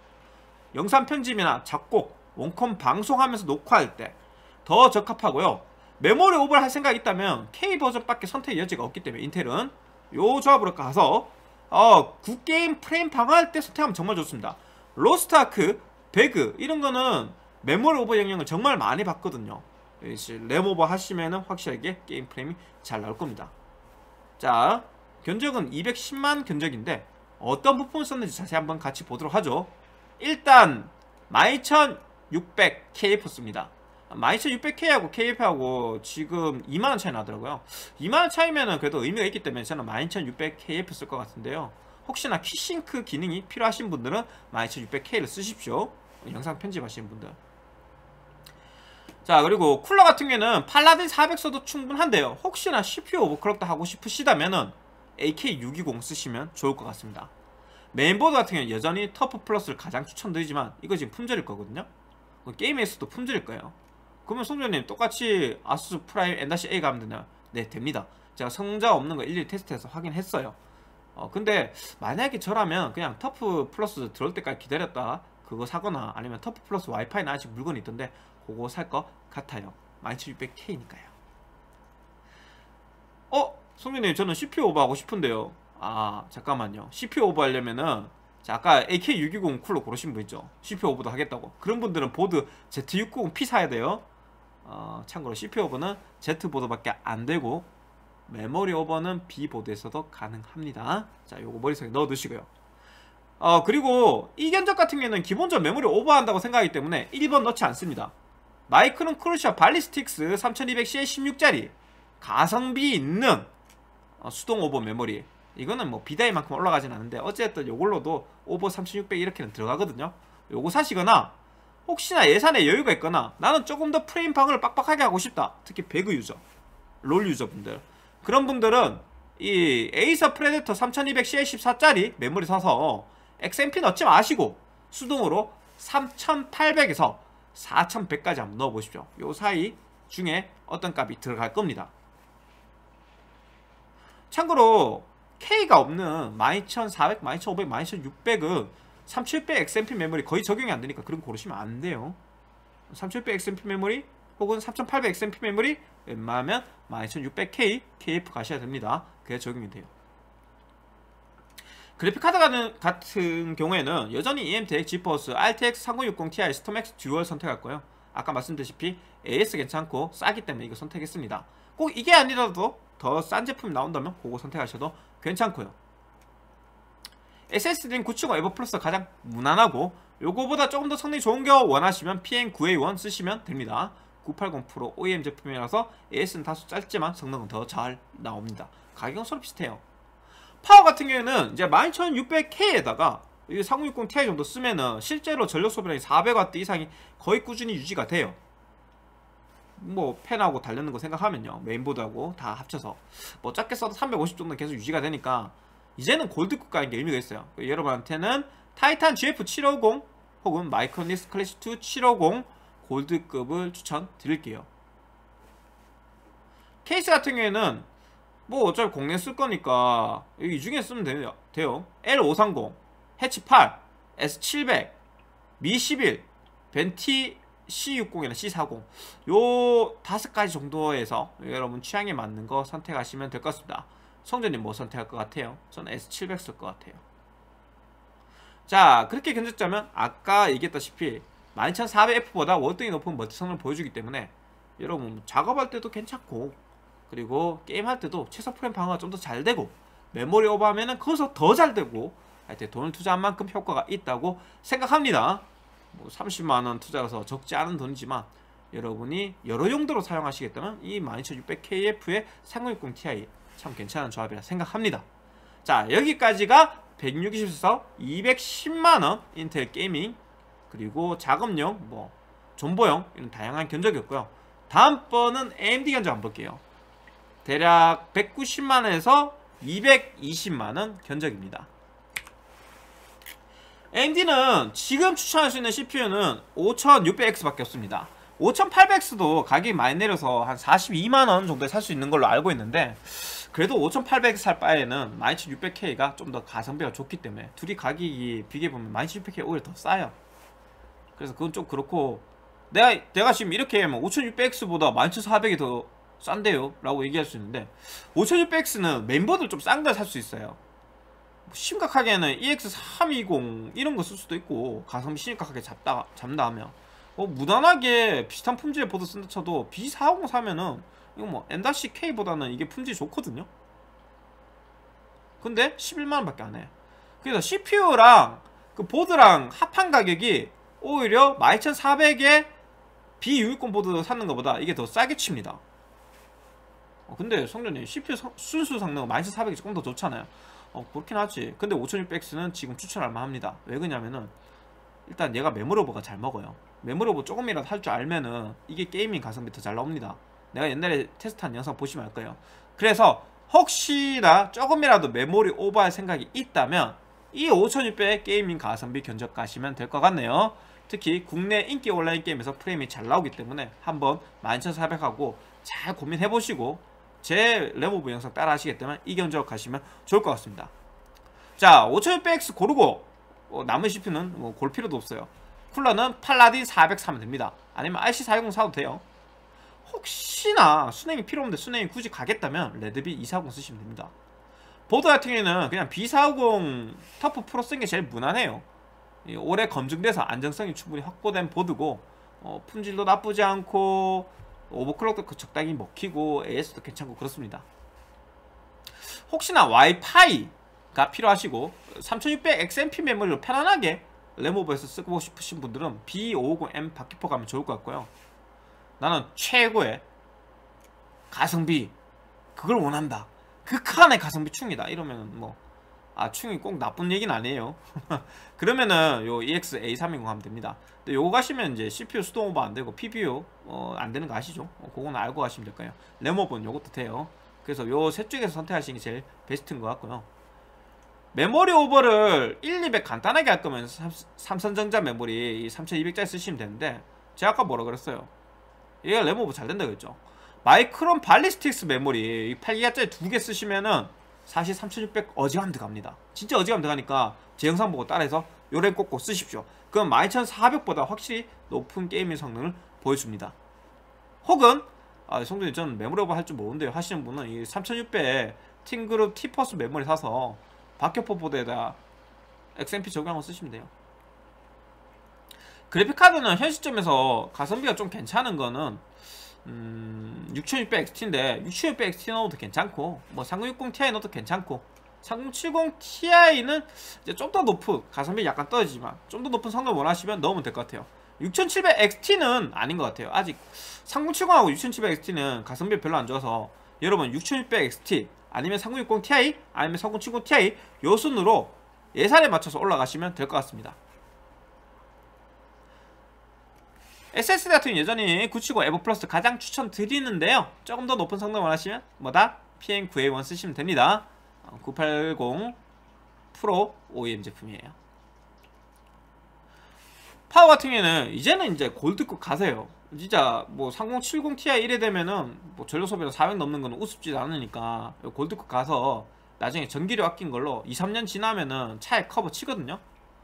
Speaker 1: 영상 편집이나 작곡, 원컴 방송하면서 녹화할 때 더 적합하고요. 메모리 오버를 할 생각이 있다면 K 버전밖에 선택의 여지가 없기 때문에 인텔은 요 조합으로 가서 어, 굿게임 프레임 방어할 때 선택하면 정말 좋습니다. 로스트아크, 배그 이런 거는 메모리 오버 영향을 정말 많이 받거든요. 램 오버 하시면은 확실하게 게임 프레임이 잘 나올 겁니다. 자, 견적은 이백십만 견적인데 어떤 부품을 썼는지 자세히 한번 같이 보도록 하죠. 일단 만 이천육백 케이에프 씁니다. 만 이천육백 케이하고 케이에프하고 지금 이만 원 차이 나더라고요. 이만 원 차이면은 그래도 의미가 있기 때문에 저는 만 이천육백 케이에프 쓸 것 같은데요. 혹시나 키싱크 기능이 필요하신 분들은 만 이천육백 케이를 쓰십시오. 영상 편집하시는 분들. 자, 그리고 쿨러 같은 경우에는 팔라딘 사백 써도 충분한데요. 혹시나 씨피유 오버클럭도 하고 싶으시다면은 에이케이 육이십 쓰시면 좋을 것 같습니다. 메인보드 같은 경우는 여전히 터프 플러스를 가장 추천드리지만 이거 지금 품절일 거거든요. 게임에서도 품절일 거예요. 그러면 송전님 똑같이 아수스 프라임 엔-A 가면 되나요? 네, 됩니다. 제가 성자 없는 거 일일이 테스트해서 확인했어요. 어, 근데 만약에 저라면 그냥 터프 플러스 들어올 때까지 기다렸다 그거 사거나 아니면 터프 플러스 와이파이는 아직 물건이 있던데 그거 살 것 같아요. 만 이천육백 케이니까요. 어? 송전님 저는 씨피유 오버 하고 싶은데요. 아, 잠깐만요. 씨피유 오버 하려면은 자, 아까 에이케이 육이십 쿨러 고르신 분 있죠? 씨피유 오버도 하겠다고. 그런 분들은 보드 제트 육구십 피 사야 돼요. 어, 참고로 씨피유 오버는 Z보드밖에 안 되고 메모리 오버는 B보드에서도 가능합니다. 자, 요거 머릿속에 넣어 두시고요. 어, 그리고 이 견적 같은 경우에는 기본적으로 메모리 오버한다고 생각하기 때문에 일 번 넣지 않습니다. 마이크론 크루샤 발리스틱스 삼천이백 씨에 십육짜리 가성비 있는 어, 수동 오버 메모리. 이거는 뭐 비다이만큼 올라가진 않는데 어쨌든 요걸로도 오버 삼천육백 이렇게는 들어가거든요. 요거 사시거나 혹시나 예산에 여유가 있거나 나는 조금 더 프레임 방어를 빡빡하게 하고 싶다. 특히 배그 유저, 롤 유저분들 그런 분들은 이 에이서 프레데터 삼천이백 씨에 십사짜리 메모리 사서 엑스엠피 넣지 마시고 수동으로 삼천팔백에서 사천백까지 한번 넣어보십시오. 요 사이 중에 어떤 값이 들어갈 겁니다. 참고로 K가 없는 만 이천사백, 만 이천오백, 만 이천육백은 삼천육백 엑스엠피 메모리 거의 적용이 안 되니까 그런 거 고르시면 안 돼요. 삼천육백 엑스엠피 메모리 혹은 삼천팔백 엑스엠피 메모리 웬만하면 만 이천육백 케이, 케이에프 가셔야 됩니다. 그게 적용이 돼요. 그래픽카드 같은 경우에는 여전히 이엠티엑스, 지포스, 알티엑스 삼공육공 티아이, 스톰엑스 듀얼 선택할 거예요. 아까 말씀드렸다시피 에이에스 괜찮고 싸기 때문에 이거 선택했습니다. 꼭 이게 아니라도 더 싼 제품이 나온다면 그거 선택하셔도 괜찮고요. 에스에스디는 구백칠십 에버 플러스가 가장 무난하고 요거보다 조금 더 성능이 좋은 거 원하시면 피엔 구에이원 쓰시면 됩니다. 구백팔십 프로 오이엠 제품이라서 에이에스는 다소 짧지만 성능은 더 잘 나옵니다. 가격은 서로 비슷해요. 파워 같은 경우에는 이제 만 이천육백 케이에다가 삼공육공 티아이 정도 쓰면은 실제로 전력 소비량이 사백 와트 이상이 거의 꾸준히 유지가 돼요. 뭐 팬하고 달려는 거 생각하면요, 메인보드하고 다 합쳐서 뭐 작게 써도 삼백오십 정도는 계속 유지가 되니까 이제는 골드급 가는 게 의미가 있어요. 여러분한테는 타이탄 지에프 칠백오십 혹은 마이크로닉스 클래식 투 칠백오십 골드급을 추천드릴게요. 케이스 같은 경우에는 뭐 어차피 공랭 쓸 거니까 이 중에 쓰면 돼요. 돼요. 엘 오백삼십, 해치 팔, 에스 칠백, 미 십일, 벤티 씨 육십이나 씨 사십 요 다섯 가지 정도에서 여러분 취향에 맞는 거 선택하시면 될 것 같습니다. 성전님 뭐 선택할 것 같아요? 저는 에스 칠백 쓸 것 같아요. 자, 그렇게 견적자면 아까 얘기했다시피 만 이천사백 에프보다 월등히 높은 멀티 성능을 보여주기 때문에 여러분 작업할 때도 괜찮고, 그리고 게임할 때도 최소 프레임 방어가 좀 더 잘 되고, 메모리 오버하면은 거기서 더 잘 되고, 하여튼 돈을 투자한 만큼 효과가 있다고 생각합니다. 뭐 삼십만 원 투자해서 적지 않은 돈이지만 여러분이 여러 용도로 사용하시겠다면 이 만 이천육백 케이에프의 삼공육공 티아이 참 괜찮은 조합이라 생각합니다. 자, 여기까지가 백육십에서 이백십만 원 인텔 게이밍 그리고 작업용, 뭐 존버용 이런 다양한 견적이었고요. 다음번은 에이엠디 견적 한번 볼게요. 대략 백구십만 원에서 이백이십만 원 견적입니다. 에이엠디는 지금 추천할 수 있는 씨피유는 오천육백 엑스 밖에 없습니다. 오천팔백 엑스도 가격이 많이 내려서 한 사십이만 원 정도에 살 수 있는 걸로 알고 있는데, 그래도 오천팔백 엑스 살 바에는 만 이천육백 케이가 좀 더 가성비가 좋기 때문에 둘이 가격이 비교해보면 만 이천육백 케이 오히려 더 싸요. 그래서 그건 좀 그렇고, 내가 내가 지금 이렇게 하면 오천육백 엑스보다 만 이천사백이 더 싼데요? 라고 얘기할 수 있는데, 오천육백 엑스는 메인보드를 좀 싼 걸 살 수 있어요. 심각하게는 이엑스 삼백이십 이런 거 쓸 수도 있고, 가성비 심각하게 잡다, 잡다 하면 뭐 무난하게 비슷한 품질의 보드 쓴다 쳐도 비 사백오십 사면은 이거 뭐 엠 케이보다는 이게 품질이 좋거든요. 근데 십일만 원 밖에 안 해. 그래서 씨피유랑 그 보드랑 합한 가격이 오히려 만 이천사백에 비 육백육 보드 사는 것보다 이게 더 싸게 칩니다. 어, 근데 성전님 씨피유 성, 순수 성능 만 이천사백이 조금 더 좋잖아요. 어, 그렇긴 하지. 근데 오천육백 엑스는 지금 추천할 만합니다. 왜 그러냐면은 일단 얘가 메모리 오버가 잘 먹어요. 메모리 오버 조금이라도 할 줄 알면은 이게 게이밍 가성비 더 잘 나옵니다. 내가 옛날에 테스트한 영상 보시면 알 거예요. 그래서 혹시나 조금이라도 메모리 오버할 생각이 있다면 이 오천육백 게이밍 가성비 견적 가시면 될 것 같네요. 특히 국내 인기 온라인 게임에서 프레임이 잘 나오기 때문에 한번 만 이천사백하고 잘 고민해보시고 제 램오브 영상 따라 하시겠다면 이 견적 가시면 좋을 것 같습니다. 자, 오천육백 엑스 고르고 어, 남은 씨피유는 뭐 골 필요도 없어요. 쿨러는 팔라딘 사백 사면 됩니다. 아니면 알씨 사백십 사도 돼요. 혹시나 수냉이 필요 없는데 수냉이 굳이 가겠다면 레드비 이백사십 쓰시면 됩니다. 보드 같은 경우에는 그냥 비 사백오십 터프 프로 쓴 게 제일 무난해요. 올해 검증돼서 안정성이 충분히 확보된 보드고, 어, 품질도 나쁘지 않고 오버클럭도 적당히 먹히고 에이에스도 괜찮고 그렇습니다. 혹시나 와이파이가 필요하시고 삼천육백 엑스엠피 메모리로 편안하게 램오버에서 쓰고 싶으신 분들은 비 오백오십 엠 바퀴포 가면 좋을 것 같고요. 나는 최고의 가성비 그걸 원한다, 극한의 가성비 충이다 이러면은 뭐 아 충이 꼭 나쁜 얘기는 아니에요. 그러면은 요 이엑스 에이 삼백이십 하면 됩니다. 근데 요거 가시면 이제 씨피유 수동 오버 안 되고 피피유 어, 안 되는 거 아시죠? 어, 그거는 알고 가시면 될 거예요. 램오버는 요것도 돼요. 그래서 요 셋 중에서 선택하시는 게 제일 베스트인 것 같고요. 메모리 오버를 일, 이백 간단하게 할 거면 삼성전자 메모리 삼천이백짜리 쓰시면 되는데, 제가 아까 뭐라 그랬어요? 얘가 램오버 잘 된다고 했죠. 마이크론 발리스틱스 메모리 팔 기가짜리 두 개 쓰시면은 사실 삼천육백 어지간하면 들어갑니다. 진짜 어지간하면 들어가니까 제 영상 보고 따라해서 요 램 꽂고 쓰십시오. 그럼 만 이천사백보다 확실히 높은 게이밍 성능을 보여줍니다. 혹은 아, 성준이 저는 메모리 오버 할 줄 모르는데요 하시는 분은 이 삼천육백 팀그룹 T퍼스 메모리 사서 박격포 보드에다 엑스엠피 적용한 거 쓰시면 돼요. 그래픽카드는 현 시점에서 가성비가 좀 괜찮은 거는 음, 육천육백 엑스티인데 육천육백 엑스티 넣어도 괜찮고, 뭐 삼공육공 티아이 넣어도 괜찮고, 삼공칠공 티아이는 이제 좀 더 높은 가성비 약간 떨어지지만 좀 더 높은 성능 원하시면 넣으면 될 것 같아요. 육천칠백 엑스티는 아닌 것 같아요. 아직 삼공칠공하고 육천칠백 엑스티는 가성비 별로 안 좋아서 여러분 육천육백 엑스티 아니면 삼공육공 티아이 아니면 삼공칠공 티아이 요 순으로 예산에 맞춰서 올라가시면 될 것 같습니다. 에스에스디 같은 경우는 여전히 구백칠십오 에보 플러스 가장 추천드리는데요. 조금 더 높은 성능 원하시면 뭐다? 피엠 구에이일 쓰시면 됩니다. 구백팔십 프로 오이엠 제품이에요. 파워 같은 경우에는 이제는 이제 골드급 가세요. 진짜 뭐 삼공칠공 티아이 이래 되면은 뭐 전력 소비가 사백 넘는 거는 우습지도 않으니까 골드급 가서 나중에 전기료 아낀 걸로 이, 삼 년 지나면은 차에 커버 치거든요.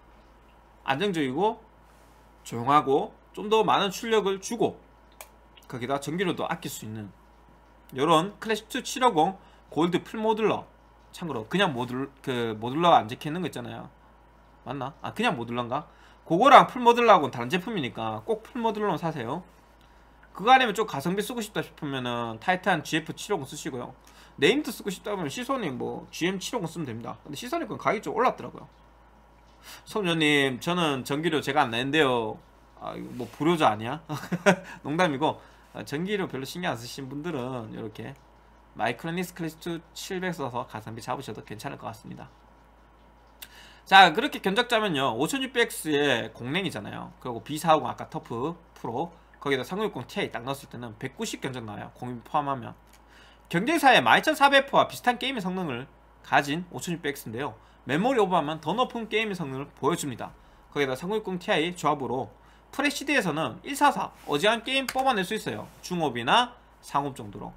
Speaker 1: 안정적이고 조용하고 좀 더 많은 출력을 주고 거기다 전기료도 아낄 수 있는 요런 클래식이 칠백오십 골드 풀 모듈러. 참고로 그냥 모듈 그 모듈러가 안 적혀있는 거 있잖아요. 맞나? 아 그냥 모듈러인가? 그거랑 풀 모듈러하고는 다른 제품이니까 꼭 풀 모듈러만 사세요. 그거 아니면 좀 가성비 쓰고 싶다 싶으면은 타이탄 지에프 칠백오십 쓰시고요. 네임드 쓰고 싶다 하면 시소닉 뭐 지엠 칠백오십 쓰면 됩니다. 근데 시소닉 건 가격이 좀 올랐더라고요. 성조님 저는 전기료 제가 안 내는데요. 아 이거 뭐 불효자 아니야? 농담이고 아, 전기료 별로 신경 안 쓰신 분들은 이렇게 마이크로닉스 클래식이 칠백 써서 가성비 잡으셔도 괜찮을 것 같습니다. 자 그렇게 견적자면요 오천육백 엑스의 공랭이잖아요. 그리고 비 사백오십 아까 터프 프로 거기다 삼공육공 티아이 딱 넣었을 때는 백구십 견적 나와요. 공인 포함하면 경쟁사의 만 이천사백 에프와 비슷한 게임의 성능을 가진 오천육백 엑스인데요 메모리 오버하면 더 높은 게임의 성능을 보여줍니다. 거기다 삼공육공 티아이 조합으로 프레시디에서는 일사사 어지간한 게임 뽑아낼 수 있어요. 중옵이나 상옵 정도로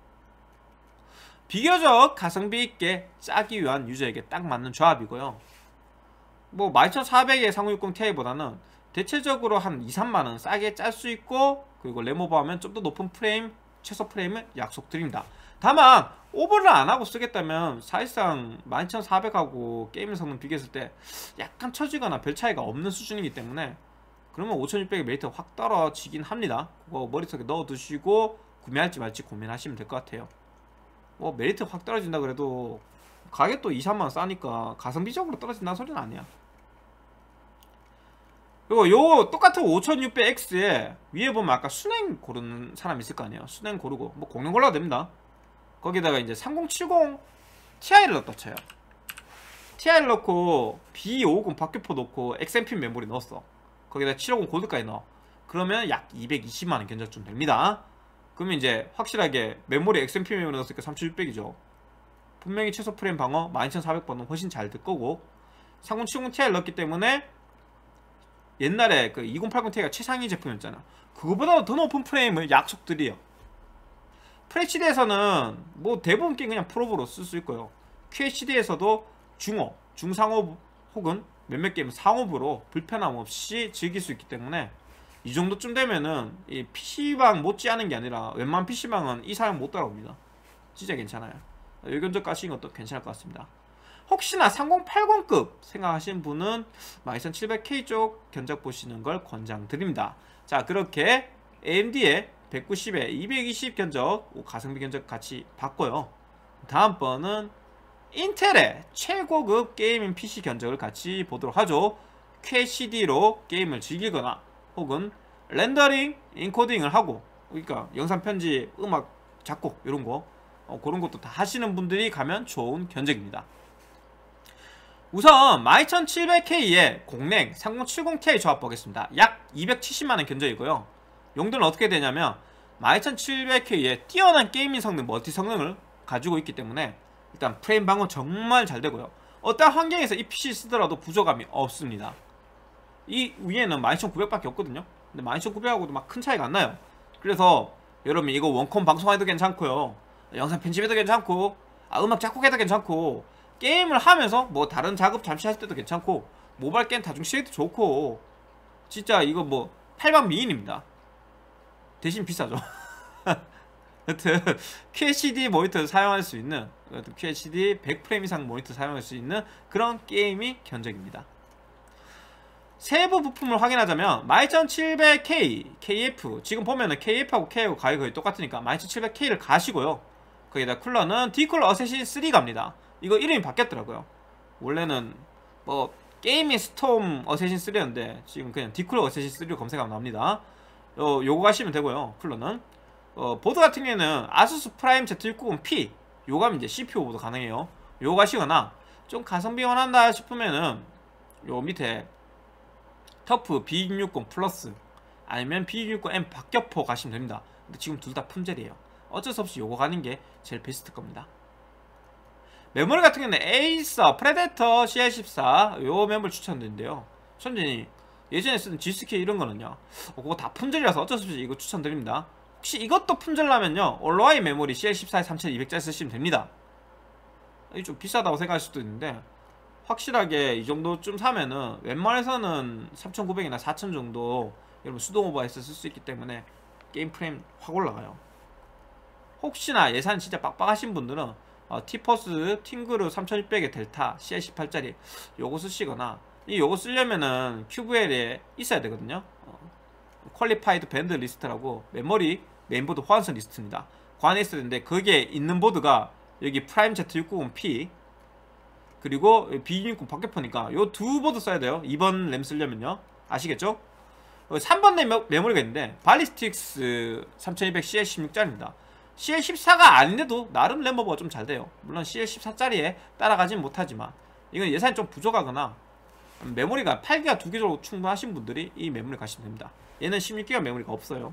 Speaker 1: 비교적 가성비 있게 짜기 위한 유저에게 딱 맞는 조합이고요. 뭐 만 이천사백의 삼공육공 티아이보다는 대체적으로 한 이, 삼만원 싸게 짤 수 있고 그리고 램 오버하면 좀 더 높은 프레임 최소 프레임을 약속드립니다. 다만 오버를 안하고 쓰겠다면 사실상 만 이천사백하고 게임 성능 비교했을 때 약간 처지거나 별 차이가 없는 수준이기 때문에 그러면 오천육백의 메리트가 확 떨어지긴 합니다. 그거 머릿속에 넣어두시고 구매할지 말지 고민하시면 될 것 같아요. 뭐 메리트 확 떨어진다 그래도 가격도 이, 삼만원 싸니까 가성비적으로 떨어진다는 소리는 아니야. 그리고 요 똑같은 오천육백 엑스에 위에 보면 아까 순행 고르는 사람 있을 거 아니에요. 순행 고르고 뭐 공룡 골라도 됩니다. 거기다가 이제 삼공칠공 티아이를 넣었다 쳐요. 티아이를 넣고 비 오십 박격포 넣고 엑스엠피 메모리 넣었어. 거기다 칠백오십 골드까지 넣어. 그러면 약 이백이십만원 견적쯤 됩니다. 그러면 이제 확실하게 메모리 엑스엠피 메모리 넣었으니까 삼천육백이죠 분명히 최소 프레임 방어 만 이천사백 번은 훨씬 잘 될 거고 삼공칠공 티아이를 넣었기 때문에 옛날에 그 이공팔공 티아이가 최상위 제품이었잖아. 그거보다 더 높은 프레임을 약속드려요. 프레시디에서는 뭐 대부분 게임 그냥 프로브로 쓸 수 있고요. 큐에이치디에서도 중업, 중상업 혹은 몇몇 게임 상업으로 불편함 없이 즐길 수 있기 때문에 이 정도쯤 되면은 이 피시방 못지않은 게 아니라 웬만한 피시방은 이 사양 못 따라옵니다. 진짜 괜찮아요. 이 견적 가시는 것도 괜찮을 것 같습니다. 혹시나 삼공팔공급 생각하시는 분은 만 이천칠백 케이 쪽 견적 보시는 걸 권장드립니다. 자 그렇게 에이엠디의 백구십에 이백이십 견적 가성비 견적 같이 봤고요. 다음번은 인텔의 최고급 게이밍 피씨 견적을 같이 보도록 하죠. 큐에이치디로 게임을 즐기거나 혹은 렌더링, 인코딩을 하고 그러니까 영상 편집, 음악, 작곡 이런거 어, 그런 것도 다 하시는 분들이 가면 좋은 견적입니다. 우선 만 이천칠백 케이의 공랭 삼공칠공 티아이 조합 보겠습니다. 약 이백칠십만원 견적이고요. 용도는 어떻게 되냐면 만 이천칠백 케이의 뛰어난 게이밍 성능, 멀티 성능을 가지고 있기 때문에 일단 프레임 방어 정말 잘 되고요. 어떤 환경에서 이 피씨 쓰더라도 부족함이 없습니다. 이 위에는 만 이천구백밖에 없거든요. 근데 만 이천구백하고도 막 큰 차이가 안 나요. 그래서 여러분 이거 원컴 방송해도 괜찮고요. 영상 편집해도 괜찮고 아, 음악 작곡해도 괜찮고 게임을 하면서 뭐 다른 작업 잠시 할 때도 괜찮고 모바일 게임 다중 시에도 좋고 진짜 이거 뭐 팔방 미인입니다. 대신 비싸죠. 여튼 큐에이치디 모니터를 사용할 수 있는 큐에이치디 백 프레임 이상 모니터 사용할 수 있는 그런 게임이 견적입니다. 세부 부품을 확인하자면 만 이천칠백 케이, 케이에프 지금 보면은 케이에프하고 K하고 가격이 거의 똑같으니까 만 이천칠백 케이를 가시고요. 거기다 쿨러는 디쿨러 어쌔신 쓰리 갑니다. 이거 이름이 바뀌었더라고요. 원래는 뭐 게이밍 스톰 어쌔신 쓰리였는데 지금 그냥 디쿨 어쌔신 쓰리로 검색하면 나옵니다. 어, 요거 가시면 되고요. 쿨러는 어, 보드 같은 경우에는 아수스 프라임 제트 육백구십 피 요거 하면 이제 씨피유 보드 가능해요. 요거 가시거나 좀 가성비 원한다 싶으면은 요 밑에 터프 비 육백육십 플러스 아니면 비 육백육십 엠 박격포 가시면 됩니다. 근데 지금 둘 다 품절이에요. 어쩔 수 없이 요거 가는 게 제일 베스트 겁니다. 메모리 같은 경우는 에이서 프레데터 씨알 십사 요 메모리 추천드린대요. 천진이 예전에 쓰던 지스키 이런 거는요, 어, 그거 다 품절이라서 어쩔 수 없이 이거 추천드립니다. 혹시 이것도 품절나면요 올라와이 메모리 씨알 십사에 삼천이백짜리 쓰시면 됩니다. 이게 좀 비싸다고 생각할 수도 있는데 확실하게 이 정도쯤 사면은 웬만해서는 삼천구백이나 사천 정도 여러분 수동 오버해서 쓸 수 있기 때문에 게임 프레임 확 올라가요. 혹시나 예산 진짜 빡빡하신 분들은 어, 티퍼스 팅그르 삼천육백의 델타 씨알 십팔짜리 요거 쓰시거나, 이 요거 쓰려면은 큐브엘에 있어야 되거든요. 어, 퀄리파이드 밴드 리스트라고 메모리 메인보드 호환선 리스트입니다. 그 안에 있어야 되는데 거기에 있는 보드가 여기 프라임 제트 육백구십 피 그리고 비 육백육십 박격포니까 요 두 보드 써야 돼요. 이 번 램 쓰려면요. 아시겠죠? 삼 번 메모, 메모리가 있는데 발리스틱스 삼천이백 씨알 십육짜리입니다 씨알 십사가 아닌데도 나름 램버버가 좀 잘 돼요. 물론 씨알 십사짜리에 따라가진 못하지만 이건 예산이 좀 부족하거나 메모리가 팔 기가 두 개 정도 충분하신 분들이 이 메모리 가시면 됩니다. 얘는 십육 기가 메모리가 없어요.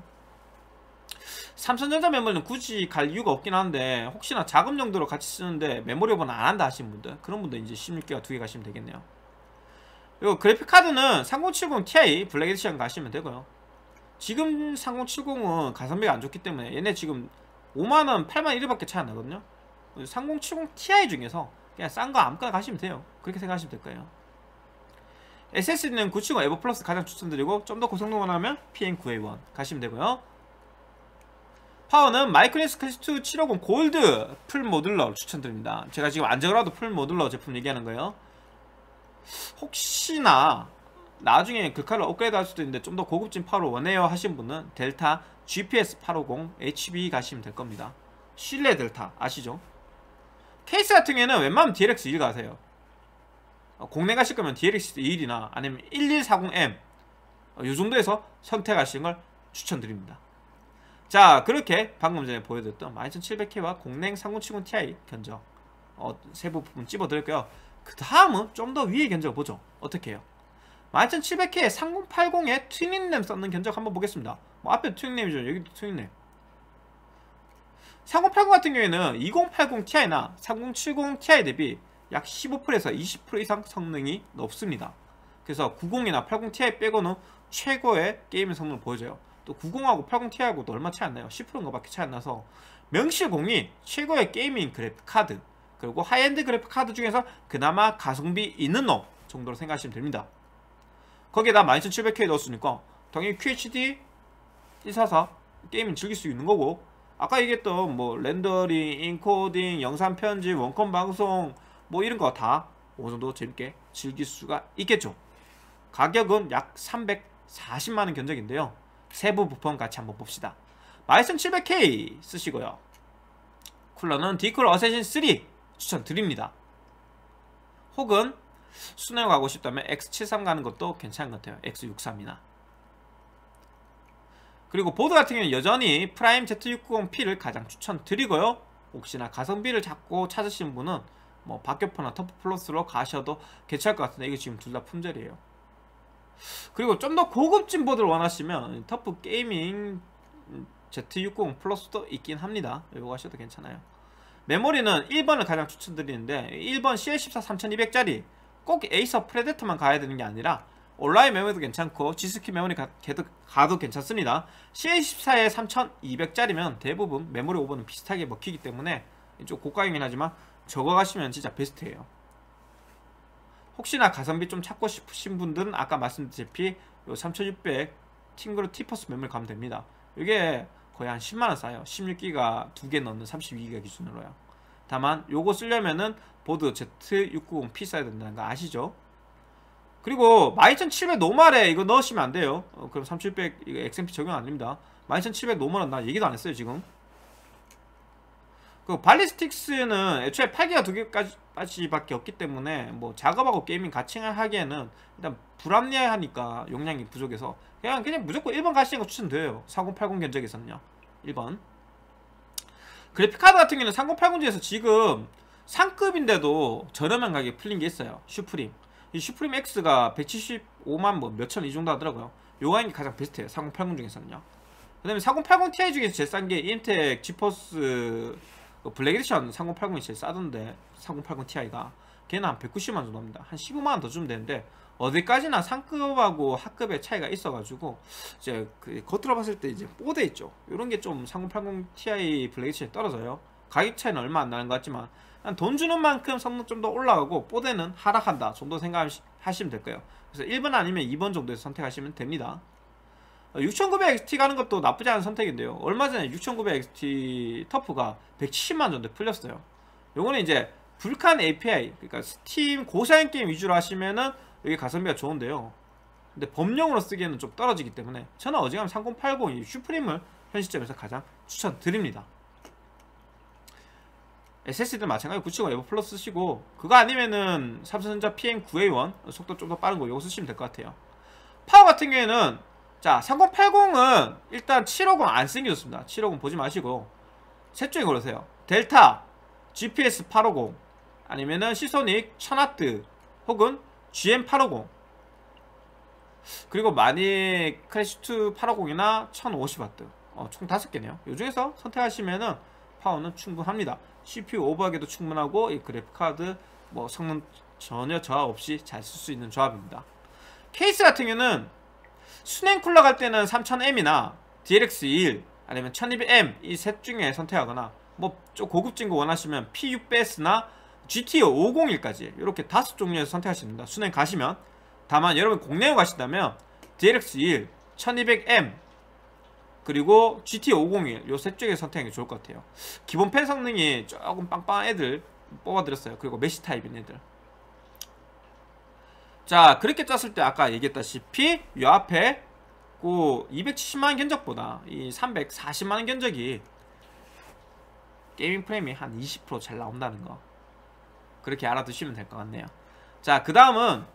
Speaker 1: 삼성전자 메모리는 굳이 갈 이유가 없긴 한데 혹시나 작업 용도로 같이 쓰는데 메모리 오버는 안 한다 하시는 분들, 그런 분들 이제 십육 기가 두 개 가시면 되겠네요. 그리고 그래픽카드는 삼공칠십 티아이 블랙 에디션 가시면 되고요. 지금 삼공칠십은 가성비가 안 좋기 때문에 얘네 지금 오만원 팔만 일밖에 차이 안 나거든요. 삼공칠십 티아이 중에서 그냥 싼 거 아무거나 가시면 돼요. 그렇게 생각하시면 될 거예요. 에스에스디는 구백칠십 에버 플러스 가장 추천드리고 좀 더 고성능 원하면 피엠 구에이원 가시면 되고요. 파워는 마이크로닉스 클래스 이 칠백오십 골드 풀 모듈러 추천드립니다. 제가 지금 안적으로도 풀 모듈러 제품 얘기하는 거예요. 혹시나 나중에 그 칼을 업그레이드 할 수도 있는데 좀 더 고급진 파워를 원해요 하신 분은 델타 지피에스 팔백오십 에이치비 가시면 될 겁니다. 실내 델타 아시죠? 케이스 같은 경우에는 웬만하면 디엘엑스 일 가세요. 공내 가실 거면 디엘엑스 일이나 아니면 일일사공 엠 요 정도에서 선택하시는 걸 추천드립니다. 자, 그렇게 방금 전에 보여드렸던 만 이천칠백 케이와 공랭 삼공칠십 티아이 견적 어, 세부 부분 찝어드릴게요. 그 다음은 좀 더 위에 견적을 보죠. 어떻게 해요? 만 이천칠백 케이에 삼공팔공에 튜닝램 썼는 견적 한번 보겠습니다. 뭐 앞에 튜닝램이죠. 여기도 튜닝램. 삼공팔공 같은 경우에는 이공팔공 티아이나 삼공칠십 티아이 대비 약 십오 퍼센트에서 이십 퍼센트 이상 성능이 높습니다. 그래서 구십이나 팔십 티아이 빼고는 최고의 게임의 성능을 보여줘요. 또 구십하고 팔십 티아이하고도 얼마 차이 안 나요. 십 퍼센트인가 밖에 차이 안 나서 명실공히 최고의 게이밍 그래픽 카드, 그리고 하이엔드 그래픽 카드 중에서 그나마 가성비 있는 놈 정도로 생각하시면 됩니다. 거기에다 만 이천칠백 케이 넣었으니까 당연히 큐에이치디 일사사 게임을 즐길 수 있는 거고, 아까 얘기했던 뭐 렌더링, 인코딩, 영상 편집, 원컴 방송 뭐 이런 거 다 어느 정도 재밌게 즐길 수가 있겠죠. 가격은 약 삼백사십만 원 견적인데요. 세부 부품 같이 한번 봅시다. 만 이천칠백 케이 쓰시고요. 쿨러는 디쿨 어쌔신 쓰리 추천드립니다. 혹은 순행 가고 싶다면 엑스 칠십삼 가는 것도 괜찮은 것 같아요. 엑스 육십삼이나. 그리고 보드 같은 경우는 여전히 프라임 제트 육백구십 피를 가장 추천드리고요. 혹시나 가성비를 잡고 찾으시는 분은 뭐 박격포나 터프 플러스로 가셔도 괜찮을 것 같은데 이게 지금 둘 다 품절이에요. 그리고 좀 더 고급진 보드를 원하시면 터프 게이밍 제트 육백구십 플러스도 있긴 합니다. 이거 가셔도 괜찮아요. 메모리는 일 번을 가장 추천드리는데 일 번 씨알 십사 삼천이백짜리 꼭 에이서 프레데터만 가야 되는 게 아니라 온라인 메모리도 괜찮고 지스키 메모리 가, 가도 괜찮습니다. 씨알 십사에 삼천이백짜리면 대부분 메모리 오버는 비슷하게 먹히기 때문에 좀 고가이긴 하지만 저거 가시면 진짜 베스트예요. 혹시나 가성비 좀 찾고 싶으신 분들은 아까 말씀드렸다시피 요 삼천육백 팅그르 티퍼스 메모리 가면 됩니다. 이게 거의 한 십만 원 싸요. 십육 기가 두 개 넣는 삼십이 기가 기준으로요. 다만 요거 쓰려면은 보드 제트 육백구십 피 써야 된다는 거 아시죠? 그리고 만 이천칠백 노멀에 이거 넣으시면 안 돼요. 어, 그럼 삼천육백 이거 엑스엠피 적용 안 됩니다. 만 이천칠백 노멀은 나 얘기도 안 했어요 지금. 그 발리스틱스는 애초에 팔 기가 두 개까지 밖에 없기 때문에 뭐 작업하고 게이밍 같이 하기에는 일단 불합리하니까 용량이 부족해서 그냥 그냥 무조건 일 번 가시는 거 추천드려요. 사공팔공 견적에서는요. 일 번. 그래픽카드 같은 경우는 삼공팔공 중에서 지금 상급인데도 저렴한 가격에 풀린 게 있어요. 슈프림. 이 슈프림 X가 백칠십오만 뭐 몇천 이 정도 하더라고요. 요거 하는 게 가장 베스트예요. 사공팔공 중에서는요. 그 다음에 사공팔공 티아이 중에서 제일 싼 게 인텔 지포스 블랙 에디션 삼공팔공이 제일 싸던데, 삼공팔공 티아이가 걔는 한 백구십만 정도 합니다. 한 십오만 원 더 주면 되는데 어디까지나 상급하고 하급의 차이가 있어가지고 이제 그 겉으로 봤을 때 이제 뽀대 있죠. 요런 게 좀 삼공팔공 티아이 블랙 에디션이 떨어져요. 가격 차이는 얼마 안 나는 것 같지만 돈 주는 만큼 성능 좀 더 올라가고 뽀대는 하락한다 정도 생각하시면 될 거예요. 그래서 일 번 아니면 이 번 정도에서 선택하시면 됩니다. 육천구백 엑스티 가는 것도 나쁘지 않은 선택인데요. 얼마 전에 육천구백 엑스티 터프가 백칠십만 원 정도에 풀렸어요. 요거는 이제 불칸 에이피아이, 그러니까 스팀 고사양 게임 위주로 하시면은 여기 가성비가 좋은데요. 근데 범용으로 쓰기에는 좀 떨어지기 때문에 저는 어지간하면 삼공팔공 이 슈프림을 현 시점에서 가장 추천드립니다. 에스에스디도 마찬가지로 구칠공 에버 플러스 쓰시고, 그거 아니면은 삼성전자 피엠 구에이원 속도 좀 더 빠른 거 이거 쓰시면 될 것 같아요. 파워 같은 경우에는 자 삼공팔공은 일단 칠오공 안 쓰는 게 좋습니다. 칠오공 보지 마시고 셋 중에 고르세요. 델타, 지피에스 팔오공, 아니면은 시소닉 천 와트 혹은 지엠 팔오공, 그리고 마닉 크래시투 팔오공이나 천오십 와트, 어, 총 다섯 개네요. 이 중에서 선택하시면은 파워는 충분합니다. 씨피유 오버하기도 충분하고 이 그래픽카드 뭐 성능 전혀 저하 없이 잘 쓸 수 있는 조합입니다. 케이스 같은 경우는 순행 쿨러 갈 때는 삼천 엠이나 디엘엑스 이십일 아니면 천이백 엠 이 셋 중에 선택하거나, 뭐 좀 고급진 거 원하시면 피 육백에스나 지티이 오백일까지 이렇게 다섯 종류에서 선택하십니다. 순행 가시면. 다만 여러분 국내로 가신다면 디엘엑스 이십일, 천이백 엠 그리고 지티이 오백일 요 셋 중에 선택하는 게 좋을 것 같아요. 기본 펜 성능이 조금 빵빵한 애들 뽑아드렸어요. 그리고 메시 타입인 애들. 자, 그렇게 짰을 때 아까 얘기했다시피 요 앞에 그 이백칠십만 원 견적보다 이 삼백사십만 원 견적이 게이밍 프레임이 한 이십 퍼센트 잘 나온다는 거, 그렇게 알아두시면 될 것 같네요. 자, 그 다음은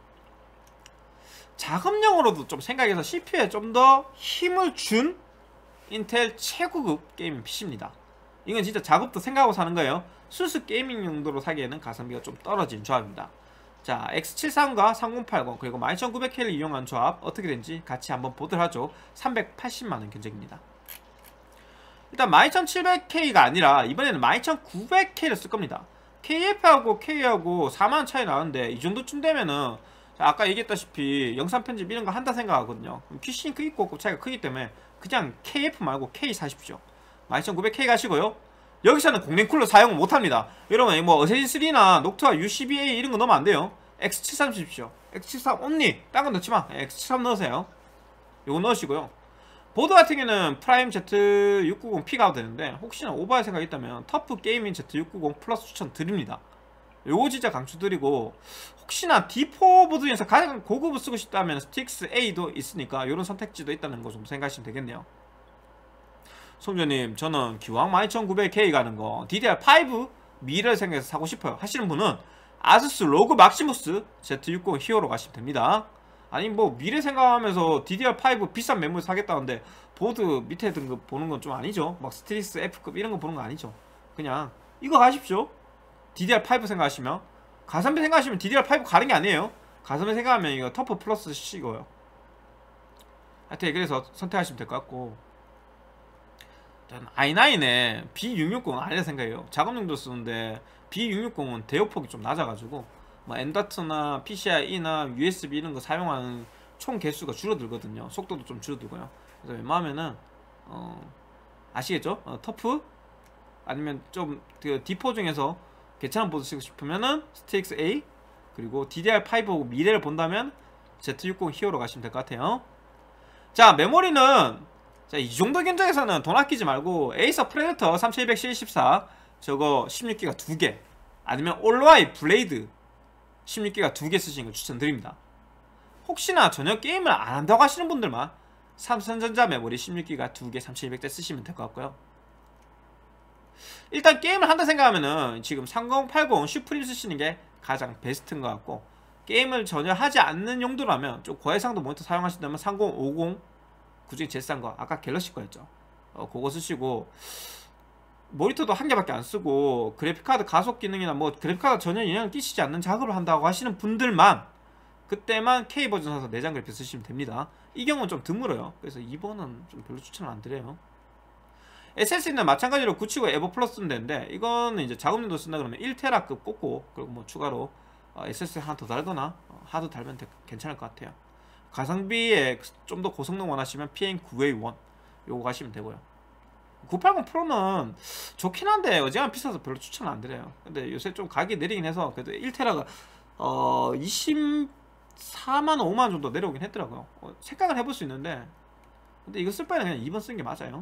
Speaker 1: 작업용으로도 좀 생각해서 씨피유에 좀 더 힘을 준 인텔 최고급 게이밍 피시입니다. 이건 진짜 작업도 생각하고 사는 거예요. 순수 게이밍 용도로 사기에는 가성비가 좀 떨어진 조합입니다. 자, 엑스 칠십삼과 삼공팔공 그리고 만 이천구백 케이를 이용한 조합 어떻게 된지 같이 한번 보도록 하죠. 삼백팔십만 원 견적입니다. 일단 만 이천칠백 케이가 아니라 이번에는 만 이천구백 케이를 쓸 겁니다. 케이에프하고 케이하고 사만 원 차이 나는데 이 정도쯤 되면은 아까 얘기했다시피 영상 편집 이런 거 한다 생각하거든요. 피씨는 크기 있고 차이가 크기 때문에 그냥 케이에프 말고 케이 사십시오. 만 이천구백 케이 가시고요. 여기서는 공랭 쿨러 사용 못합니다. 여러분 뭐 어쌔신 쓰리나 녹투아 유 십이 에이 이런 거 넣으면 안 돼요. 엑스 칠십삼 쓰십시오. 엑스 칠십삼 온리, 딴 건 넣지마. 엑스 칠십삼 넣으세요. 요거 넣으시고요. 보드 같은 경우는 프라임 제트 육백구십 피 가도 되는데 혹시나 오버할 생각이 있다면 터프 게이밍 제트 육백구십 플러스 추천 드립니다. 요거 진짜 강추드리고, 혹시나 디 포 보드 중에서 가장 고급을 쓰고 싶다면 스틱스 A도 있으니까 요런 선택지도 있다는 거 좀 생각하시면 되겠네요. 송조님, 저는 기왕 만 이천구백 케이 가는 거 디디알 파이브 미래를 생각해서 사고 싶어요 하시는 분은 아수스 로그 막시무스 제트 육백구십 히어로 가시면 됩니다. 아니 뭐 미래 생각하면서 디디알 파이브 비싼 메모리 사겠다는데 보드 밑에 등급 보는 건 좀 아니죠. 막 스트리스 F급 이런 거 보는 거 아니죠. 그냥 이거 가십시오. 디디알 파이브 생각하시면. 가성비 생각하시면 디디알 파이브 가는 게 아니에요. 가성비 생각하면 이거 터프 플러스 쓰시고요. 하여튼 그래서 선택하시면 될 것 같고, 아이 나인에 비 육백육십은 아니라 생각해요. 작업용도 쓰는데 비 육백육십은 대역폭이 좀 낮아가지고 뭐 엔다트나 피씨아이나 유에스비 이런 거 사용하는 총 개수가 줄어들거든요. 속도도 좀 줄어들고요. 그래서 웬만하면은 어 아시겠죠? 어, 터프 아니면 좀 그 디포 중에서 괜찮은 보드 쓰고 싶으면은 스틱스 A 그리고 디디알 파이브하고 미래를 본다면 제트 육백구십 히어로 가시면 될 것 같아요. 자, 메모리는 자, 이 정도 견적에서는 돈 아끼지 말고 에이서 프레데터 삼천이백 칠십사 저거 십육 기가 두 개 아니면 올와이 블레이드 십육 기가 두 개 쓰시는 걸 추천드립니다. 혹시나 전혀 게임을 안 한다고 하시는 분들만 삼성전자 메모리 십육 기가 두 개 삼천이백 대 쓰시면 될 것 같고요. 일단 게임을 한다 생각하면은 지금 삼공팔공 슈프림 쓰시는 게 가장 베스트인 것 같고, 게임을 전혀 하지 않는 용도라면 좀 고해상도 모니터 사용하신다면 삼공오공 그중에 제일 싼 거 아까 갤럭시 거였죠. 어, 그거 쓰시고, 모니터도 한 개밖에 안 쓰고 그래픽카드 가속 기능이나 뭐 그래픽카드 전혀 영향을 끼치지 않는 작업을 한다고 하시는 분들만 그때만 K 버전 사서 내장 그래픽 쓰시면 됩니다. 이 경우는 좀 드물어요. 그래서 이 번은 좀 별로 추천을 안 드려요. 에스에스디는 마찬가지로 구백칠십구 에버 플러스 쓰면 되는데, 이거는 이제 작업용도 쓴다 그러면 일 테라급 꽂고, 그리고 뭐 추가로 어, 에스에스디 하나 더 달거나 어, 하드 달면 되, 괜찮을 것 같아요. 가성비에 좀 더 고성능 원하시면 피엔 구백일 요거 가시면 되고요. 구백팔십 프로는 좋긴 한데 어지간하면 비싸서 별로 추천 안 드려요. 근데 요새 좀 가격이 내리긴 해서 그래도 일 테라가 어 이십사만 원, 오만 원 정도 내려오긴 했더라고요. 어, 생각을 해볼 수 있는데, 근데 이거 쓸 바에는 그냥 이 번 쓰는 게 맞아요.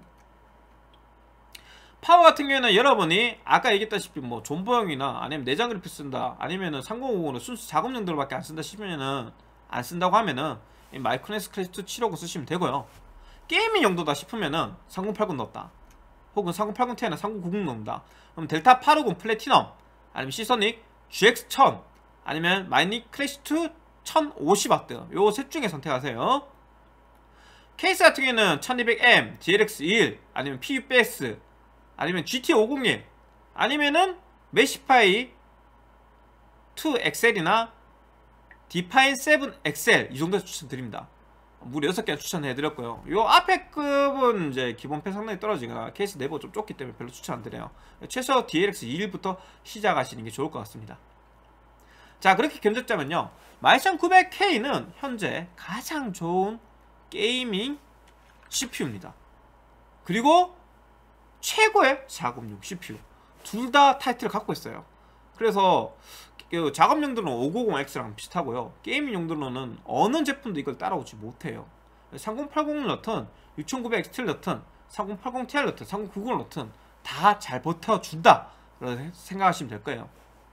Speaker 1: 파워 같은 경우에는 여러분이 아까 얘기했다시피 뭐 존버용이나 아니면 내장 그래픽 쓴다, 아니면은 삼공오공으로 순수 작업용도로밖에 안 쓴다 싶으면은, 안 쓴다고 하면은 마이크로넥스 클래스 칠백오십 쓰시면 되고요. 게이밍 용도다 싶으면은 삼공팔공 넣었다, 혹은 삼공팔공 티아이나 삼공구십 넣는다, 그럼 델타 팔백오십 플래티넘, 아니면 시소닉 지엑스 천, 아니면 마이닉 클래시 투 천오십 와트 요 셋 중에 선택하세요. 케이스 같은 경우에는 천이백 엠, 디엘엑스 일, 아니면 피유피엑스, 아니면 지티 오백일, 아니면은 메시파이 투 엑셀이나 디파인 세븐 엑셀 이 정도에서 추천드립니다. 무려 여섯 개 추천해드렸고요. 요 앞에 급은 이제 기본펜 상당히 떨어지니까 케이스 내부가 좀 좁기 때문에 별로 추천 안 드려요. 최소 디엘엑스 이일부터 시작하시는 게 좋을 것 같습니다. 자, 그렇게 견적자면요, 일천구백 케이는 현재 가장 좋은 게이밍 씨피유입니다. 그리고 최고의 작업용 씨피유 둘 다 타이틀을 갖고 있어요. 그래서 그 작업 용도는 오백오십 엑스랑 비슷하고요, 게이밍 용도로는 어느 제품도 이걸 따라오지 못해요. 삼공팔공을 넣든 육천구백 엑스티를 넣든 삼공팔공 티아이를 넣든 삼공구십을 넣든 다 잘 버텨준다 라고 생각하시면 될 거예요.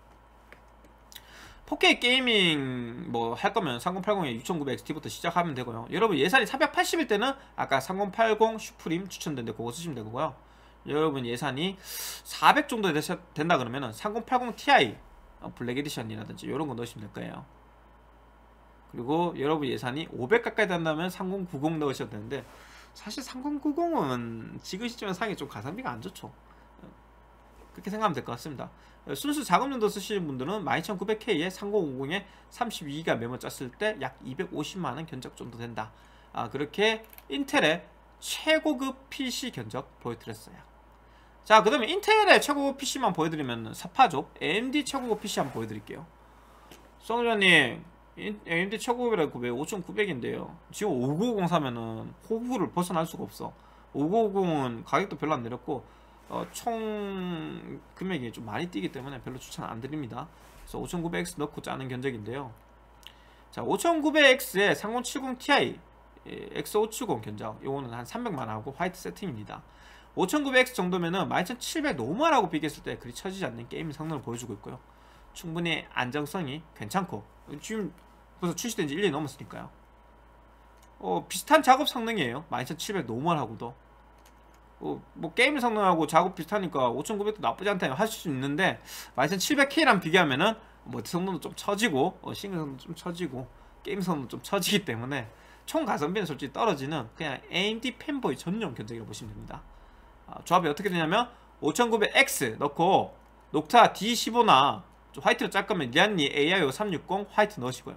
Speaker 1: 포케이 게이밍 뭐 할 거면 삼공팔공에 육천구백 엑스티부터 시작하면 되고요. 여러분 예산이 사백팔십일 때는 아까 삼공팔공 슈프림 추천되는데 그거 쓰시면 되고요. 여러분 예산이 사백 정도 된다 그러면은 삼공팔공 티아이 블랙 에디션이라든지 이런 거 넣으시면 될 거예요. 그리고 여러분 예산이 오백 가까이 된다면 삼공구십 넣으셔도 되는데, 사실 삼공구십은 지금 시점에 사기 좀 가성비가 안 좋죠. 그렇게 생각하면 될 것 같습니다. 순수 작업용도 쓰시는 분들은 일천구백 케이에 삼공오공에 삼십이 기가 메모 짰을 때 약 이백오십만 원 견적 정도 된다. 아, 그렇게 인텔의 최고급 피씨 견적 보여드렸어요. 자, 그 다음에 인텔의 최고급 피씨만 보여드리면 섭하죠. 에이엠디 최고급 피씨 한번 보여드릴게요. 성우자님, 에이엠디 최고급이라고 왜 오천구백인데요 지금 오구오공 사면은 호구를 벗어날 수가 없어. 오구오공은 가격도 별로 안 내렸고 어, 총 금액이 좀 많이 뛰기 때문에 별로 추천 안 드립니다. 그래서 오천구백 엑스 넣고 짜는 견적인데요. 자, 오천구백 엑스에 삼공칠십 티아이 엑스 오백칠십 견적, 요거는 한 삼백만 원 하고 화이트 세팅입니다. 오천구백 엑스 정도면은 일 천칠백 노멀하고 비교했을 때 그리 처지지 않는 게임 성능을 보여주고 있고요. 충분히 안정성이 괜찮고, 지금 벌써 출시된 지 일 년이 넘었으니까요. 어, 비슷한 작업 성능이에요. 일 천칠백 노멀하고도. 어, 뭐 게임 성능하고 작업 비슷하니까 오천구백도 나쁘지 않다 할 수 있는데, 일 천칠백 케이랑 비교하면은 뭐 성능도 좀 처지고 어, 싱글 성능도 좀 처지고 게임 성능도 좀 처지기 때문에 총 가성비는 솔직히 떨어지는 그냥 에이엠디 팬보이 전용 견적이라고 보시면 됩니다. 아, 조합이 어떻게 되냐면 오천구백 엑스 넣고 녹타 디 십오나 화이트로 짤 거면 리안리 에이아이오 삼백육십 화이트 넣으시고요.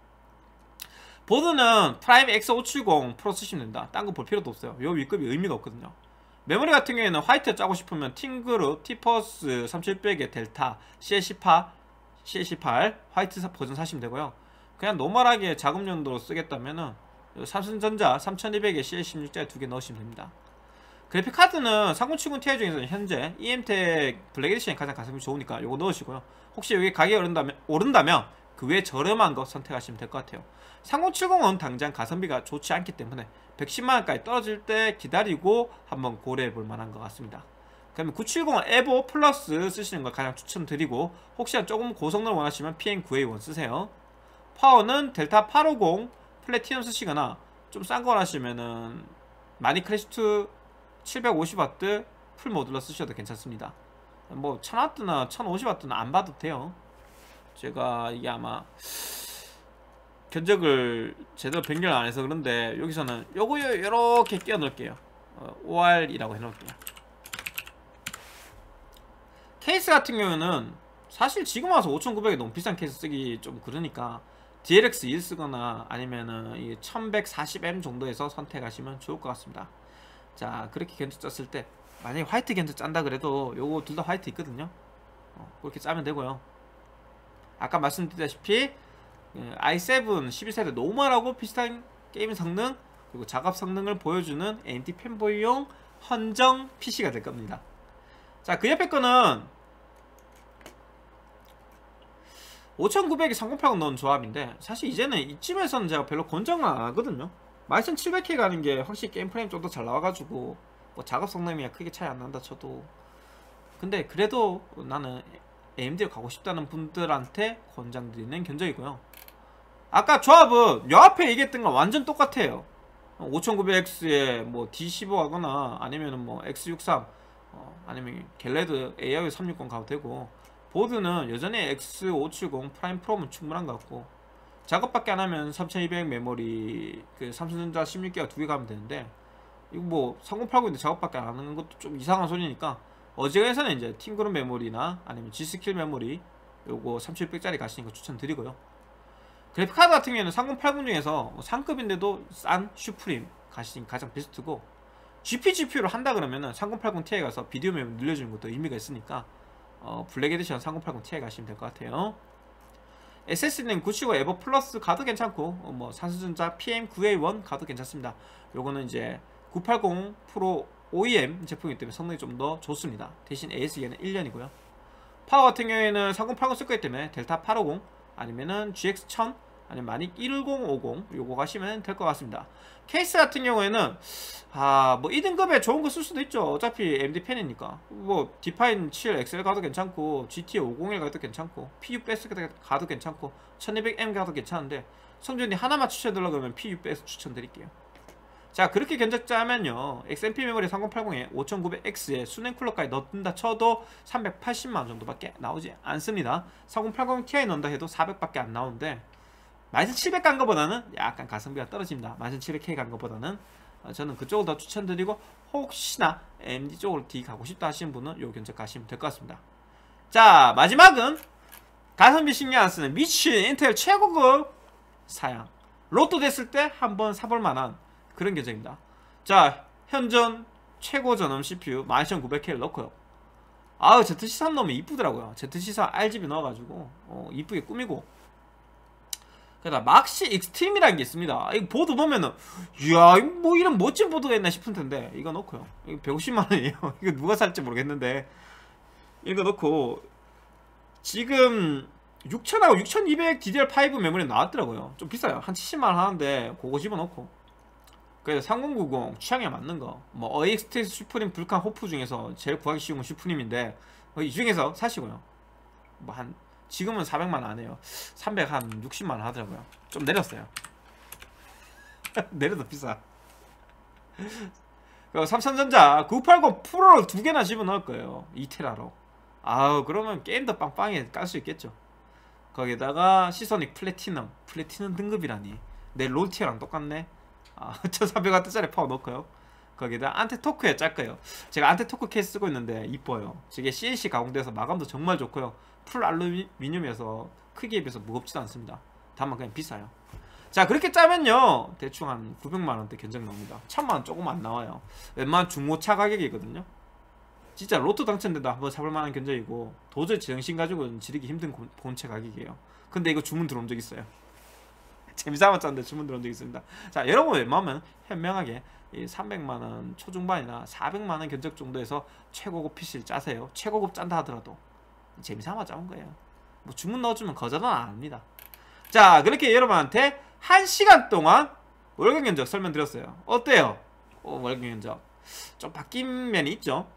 Speaker 1: 보드는 프라임 엑스 오백칠십 프로 쓰시면 됩니다. 딴 거 볼 필요도 없어요. 요 윗급이 의미가 없거든요. 메모리 같은 경우에는 화이트 짜고 싶으면 팅그룹 티퍼스 삼천육백의 델타 씨엘 십팔 씨엘 십팔 화이트 버전 사시면 되고요. 그냥 노멀하게 작업용도로 쓰겠다면은 삼성전자 삼천이백의 씨엘 십육짜리 두 개 넣으시면 됩니다. 그래픽카드는 삼공칠십 티아이 중에서는 현재 이엠텍 블랙 에디션이 가장 가성비 좋으니까 요거 넣으시고요. 혹시 여기 가격이 오른다면, 오른다면 그 외에 저렴한 거 선택하시면 될 것 같아요. 삼공칠십은 당장 가성비가 좋지 않기 때문에 백십만 원까지 떨어질 때 기다리고 한번 고려해 볼 만한 것 같습니다. 그러면 구백칠십 에보 플러스 쓰시는 걸 가장 추천드리고, 혹시나 조금 고성능을 원하시면 피엔 구백일 쓰세요. 파워는 델타 팔백오십 플래티넘 쓰시거나 좀 싼 거 원하시면은 마니 클래시 투 칠백오십 와트 풀 모듈러 쓰셔도 괜찮습니다. 뭐 천 와트나 천오십 와트는 안 봐도 돼요. 제가 이게 아마 견적을 제대로 변경을 안 해서 그런데 여기서는 요거 요렇게 끼워 넣을게요. 어, 오알이라고 해놓을게요. 케이스 같은 경우는 사실 지금 와서 오천구백에 너무 비싼 케이스 쓰기 좀 그러니까 디엘엑스 일 쓰거나 아니면은 이 천백사십 엠 정도에서 선택하시면 좋을 것 같습니다. 자, 그렇게 견적 짰을 때 만약에 화이트 견적 짠다 그래도 요거 둘 다 화이트 있거든요. 어, 그렇게 짜면 되고요. 아까 말씀드렸다시피 아이 세븐 십이 세대 노멀하고 비슷한 게임 성능 그리고 작업 성능을 보여주는 에이엠디 팬보이용 헌정 피씨가 될 겁니다. 자, 그 옆에 거는 오천구백에 삼공팔공 넣은 조합인데 사실 이제는 이쯤에서는 제가 별로 권장을 안 하거든요. 만 이천칠백 케이 가는 게 확실히 게임 프레임 좀 더 잘 나와가지고 뭐 작업 성능이야 크게 차이 안 난다 쳐도 근데 그래도 나는 에이엠디로 가고 싶다는 분들한테 권장드리는 견적이고요. 아까 조합은 요 앞에 얘기했던 건 완전 똑같아요. 오천구백 엑스에 뭐 디 십오 하거나 아니면은 뭐 엑스 육십삼 어, 아니면 갤레드 에이아이 삼백육십 가도 되고 보드는 여전히 엑스 오백칠십 프라임 프로면 충분한 것 같고 작업밖에 안 하면 삼천이백 메모리 그 삼성전자 십육 기가 두 개 가면 되는데 이거 뭐 삼공팔구인데 작업밖에 안 하는 것도 좀 이상한 소리니까 어지간해서는 이제 팀그룹 메모리나 아니면 G스킬 메모리 요거 삼천육백짜리 가시는 거 추천드리고요. 그래픽카드 같은 경우에는 삼공팔공 중에서 상급인데도 싼 슈프림 가시는 가장 베스트고 지피 지피유를 한다 그러면은 삼공팔공 티아이 가서 비디오 메모리 늘려주는 것도 의미가 있으니까 어, 블랙 에디션 삼공팔공 티아이 가시면 될 것 같아요. 에스에스디는 구십오 에버 플러스 가도 괜찮고 어, 뭐 삼성전자 피엠 구에이일 가도 괜찮습니다. 요거는 이제 구백팔십 프로 오이엠 제품이기 때문에 성능이 좀 더 좋습니다. 대신 에이에스기에는 일 년이고요. 파워 같은 경우에는 삼공팔공 쓸 거기 때문에 델타 팔백오십 아니면은 지엑스 천 아니면 마닉 일공오공 요거 가시면 될 것 같습니다. 케이스 같은 경우에는 아 뭐 이 등급에 좋은 거 쓸 수도 있죠. 어차피 에이엠디 팬이니까 뭐 디파인 칠 엑스엘 가도 괜찮고 지티에이 오백일 가도 괜찮고 피유 베스 가도 괜찮고 천이백 엠 가도 괜찮은데 성준이 하나만 추천드리려고 그러면 피유 베스 추천드릴게요. 자, 그렇게 견적 짜면요 엑스엠피 메모리 삼공팔공에 오천구백 엑스에 수냉 쿨러까지 넣는다 쳐도 삼백팔십만 원 정도밖에 나오지 않습니다. 삼공팔공 티아이 넣는다 해도 사백밖에 안 나오는데 만 이천칠백 간 거보다는 약간 가성비가 떨어집니다. 만 이천칠백 케이 간 거보다는 어, 저는 그쪽을 더 추천드리고 혹시나 에이엠디 쪽으로 D 가고 싶다 하시는 분은 요 견적 가시면 될 것 같습니다. 자, 마지막은 가성비 신경 안 쓰는 미친 인텔 최고급 사양 로또 됐을 때 한번 사볼 만한 그런 견적입니다. 자, 현존 최고 전원 씨피유 만 이천구백 케이를 넣고요. 아우 제트씨 삼 넣으면 이쁘더라고요. 제트씨 삼 알지비 넣어가지고 어, 이쁘게 꾸미고 그러다 막시 익스트림이라는 게 있습니다. 이거 보드 보면은 이야 뭐 이런 멋진 보드가 있나 싶은 텐데 이거 넣고요. 이거 백오십만 원이에요. 이거 누가 살지 모르겠는데 이거 넣고 지금 육천하고 육천이백 디디알 오 메모리 나왔더라고요. 좀 비싸요. 한 칠십만 원 하는데 그거 집어넣고 그래서 삼공구공 취향에 맞는 거 뭐 어이엑스트엑스 슈프림 불칸 호프 중에서 제일 구하기 쉬운 건 슈프림인데 이 중에서 사시고요. 뭐 한 지금은 사백만 원 안 해요. 삼백육십만 원 하더라고요. 좀 내렸어요. 내려도 비싸. 삼성전자 구백팔십 프로를 두 개나 집어넣을 거예요. 이 테라로. 아우 그러면 게임도 빵빵하게 깔 수 있겠죠. 거기다가 시소닉 플래티넘 플래티넘 등급이라니 내 롤티어랑 똑같네. 아, 천삼백 와트짜리 파워 넣고요. 거기다 안테토크에 짤 거예요. 제가 안테토크 케이스 쓰고 있는데 이뻐요. 저게 씨엔씨 가공돼서 마감도 정말 좋고요. 풀 알루미늄이어서 크기에 비해서 무겁지도 않습니다. 다만 그냥 비싸요. 자, 그렇게 짜면요 대충 한 구백만 원대 견적 나옵니다. 천만 원 조금 안 나와요. 웬만한 중고차 가격이거든요. 진짜 로또 당첨된다 한번 사볼 만한 견적이고 도저히 제정신 가지고는 지르기 힘든 본체 가격이에요. 근데 이거 주문 들어온 적 있어요. 재미삼아 짰는데 주문 들어온 적 있습니다. 자, 여러분 웬만하면 현명하게 이 삼백만 원 초중반이나 사백만 원 견적 정도에서 최고급 피씨를 짜세요. 최고급 짠다 하더라도 재미삼아 짜온 거예요. 뭐 주문 넣어주면 거절은 안 합니다. 자, 그렇게 여러분한테 한 시간 동안 월경 견적 설명드렸어요. 어때요? 어, 월경 견적 좀 바뀐 면이 있죠.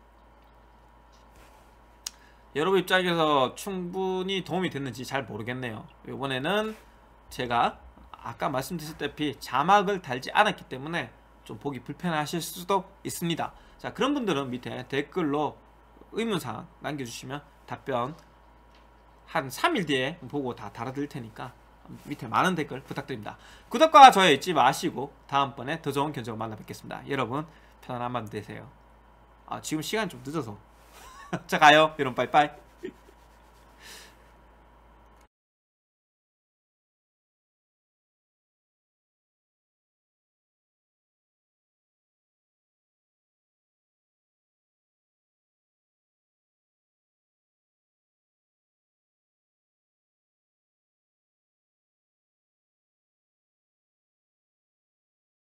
Speaker 1: 여러분 입장에서 충분히 도움이 됐는지 잘 모르겠네요. 이번에는 제가 아까 말씀드렸다시피 자막을 달지 않았기 때문에 좀 보기 불편하실 수도 있습니다. 자, 그런 분들은 밑에 댓글로 의문사항 남겨주시면 답변 한 삼 일 뒤에 보고 다 달아드릴 테니까 밑에 많은 댓글 부탁드립니다. 구독과 좋아요 잊지 마시고 다음번에 더 좋은 견적으로 만나 뵙겠습니다. 여러분 편안한 밤 되세요. 아, 지금 시간 좀 늦어서 자, 가요. 여러분 빠이빠이.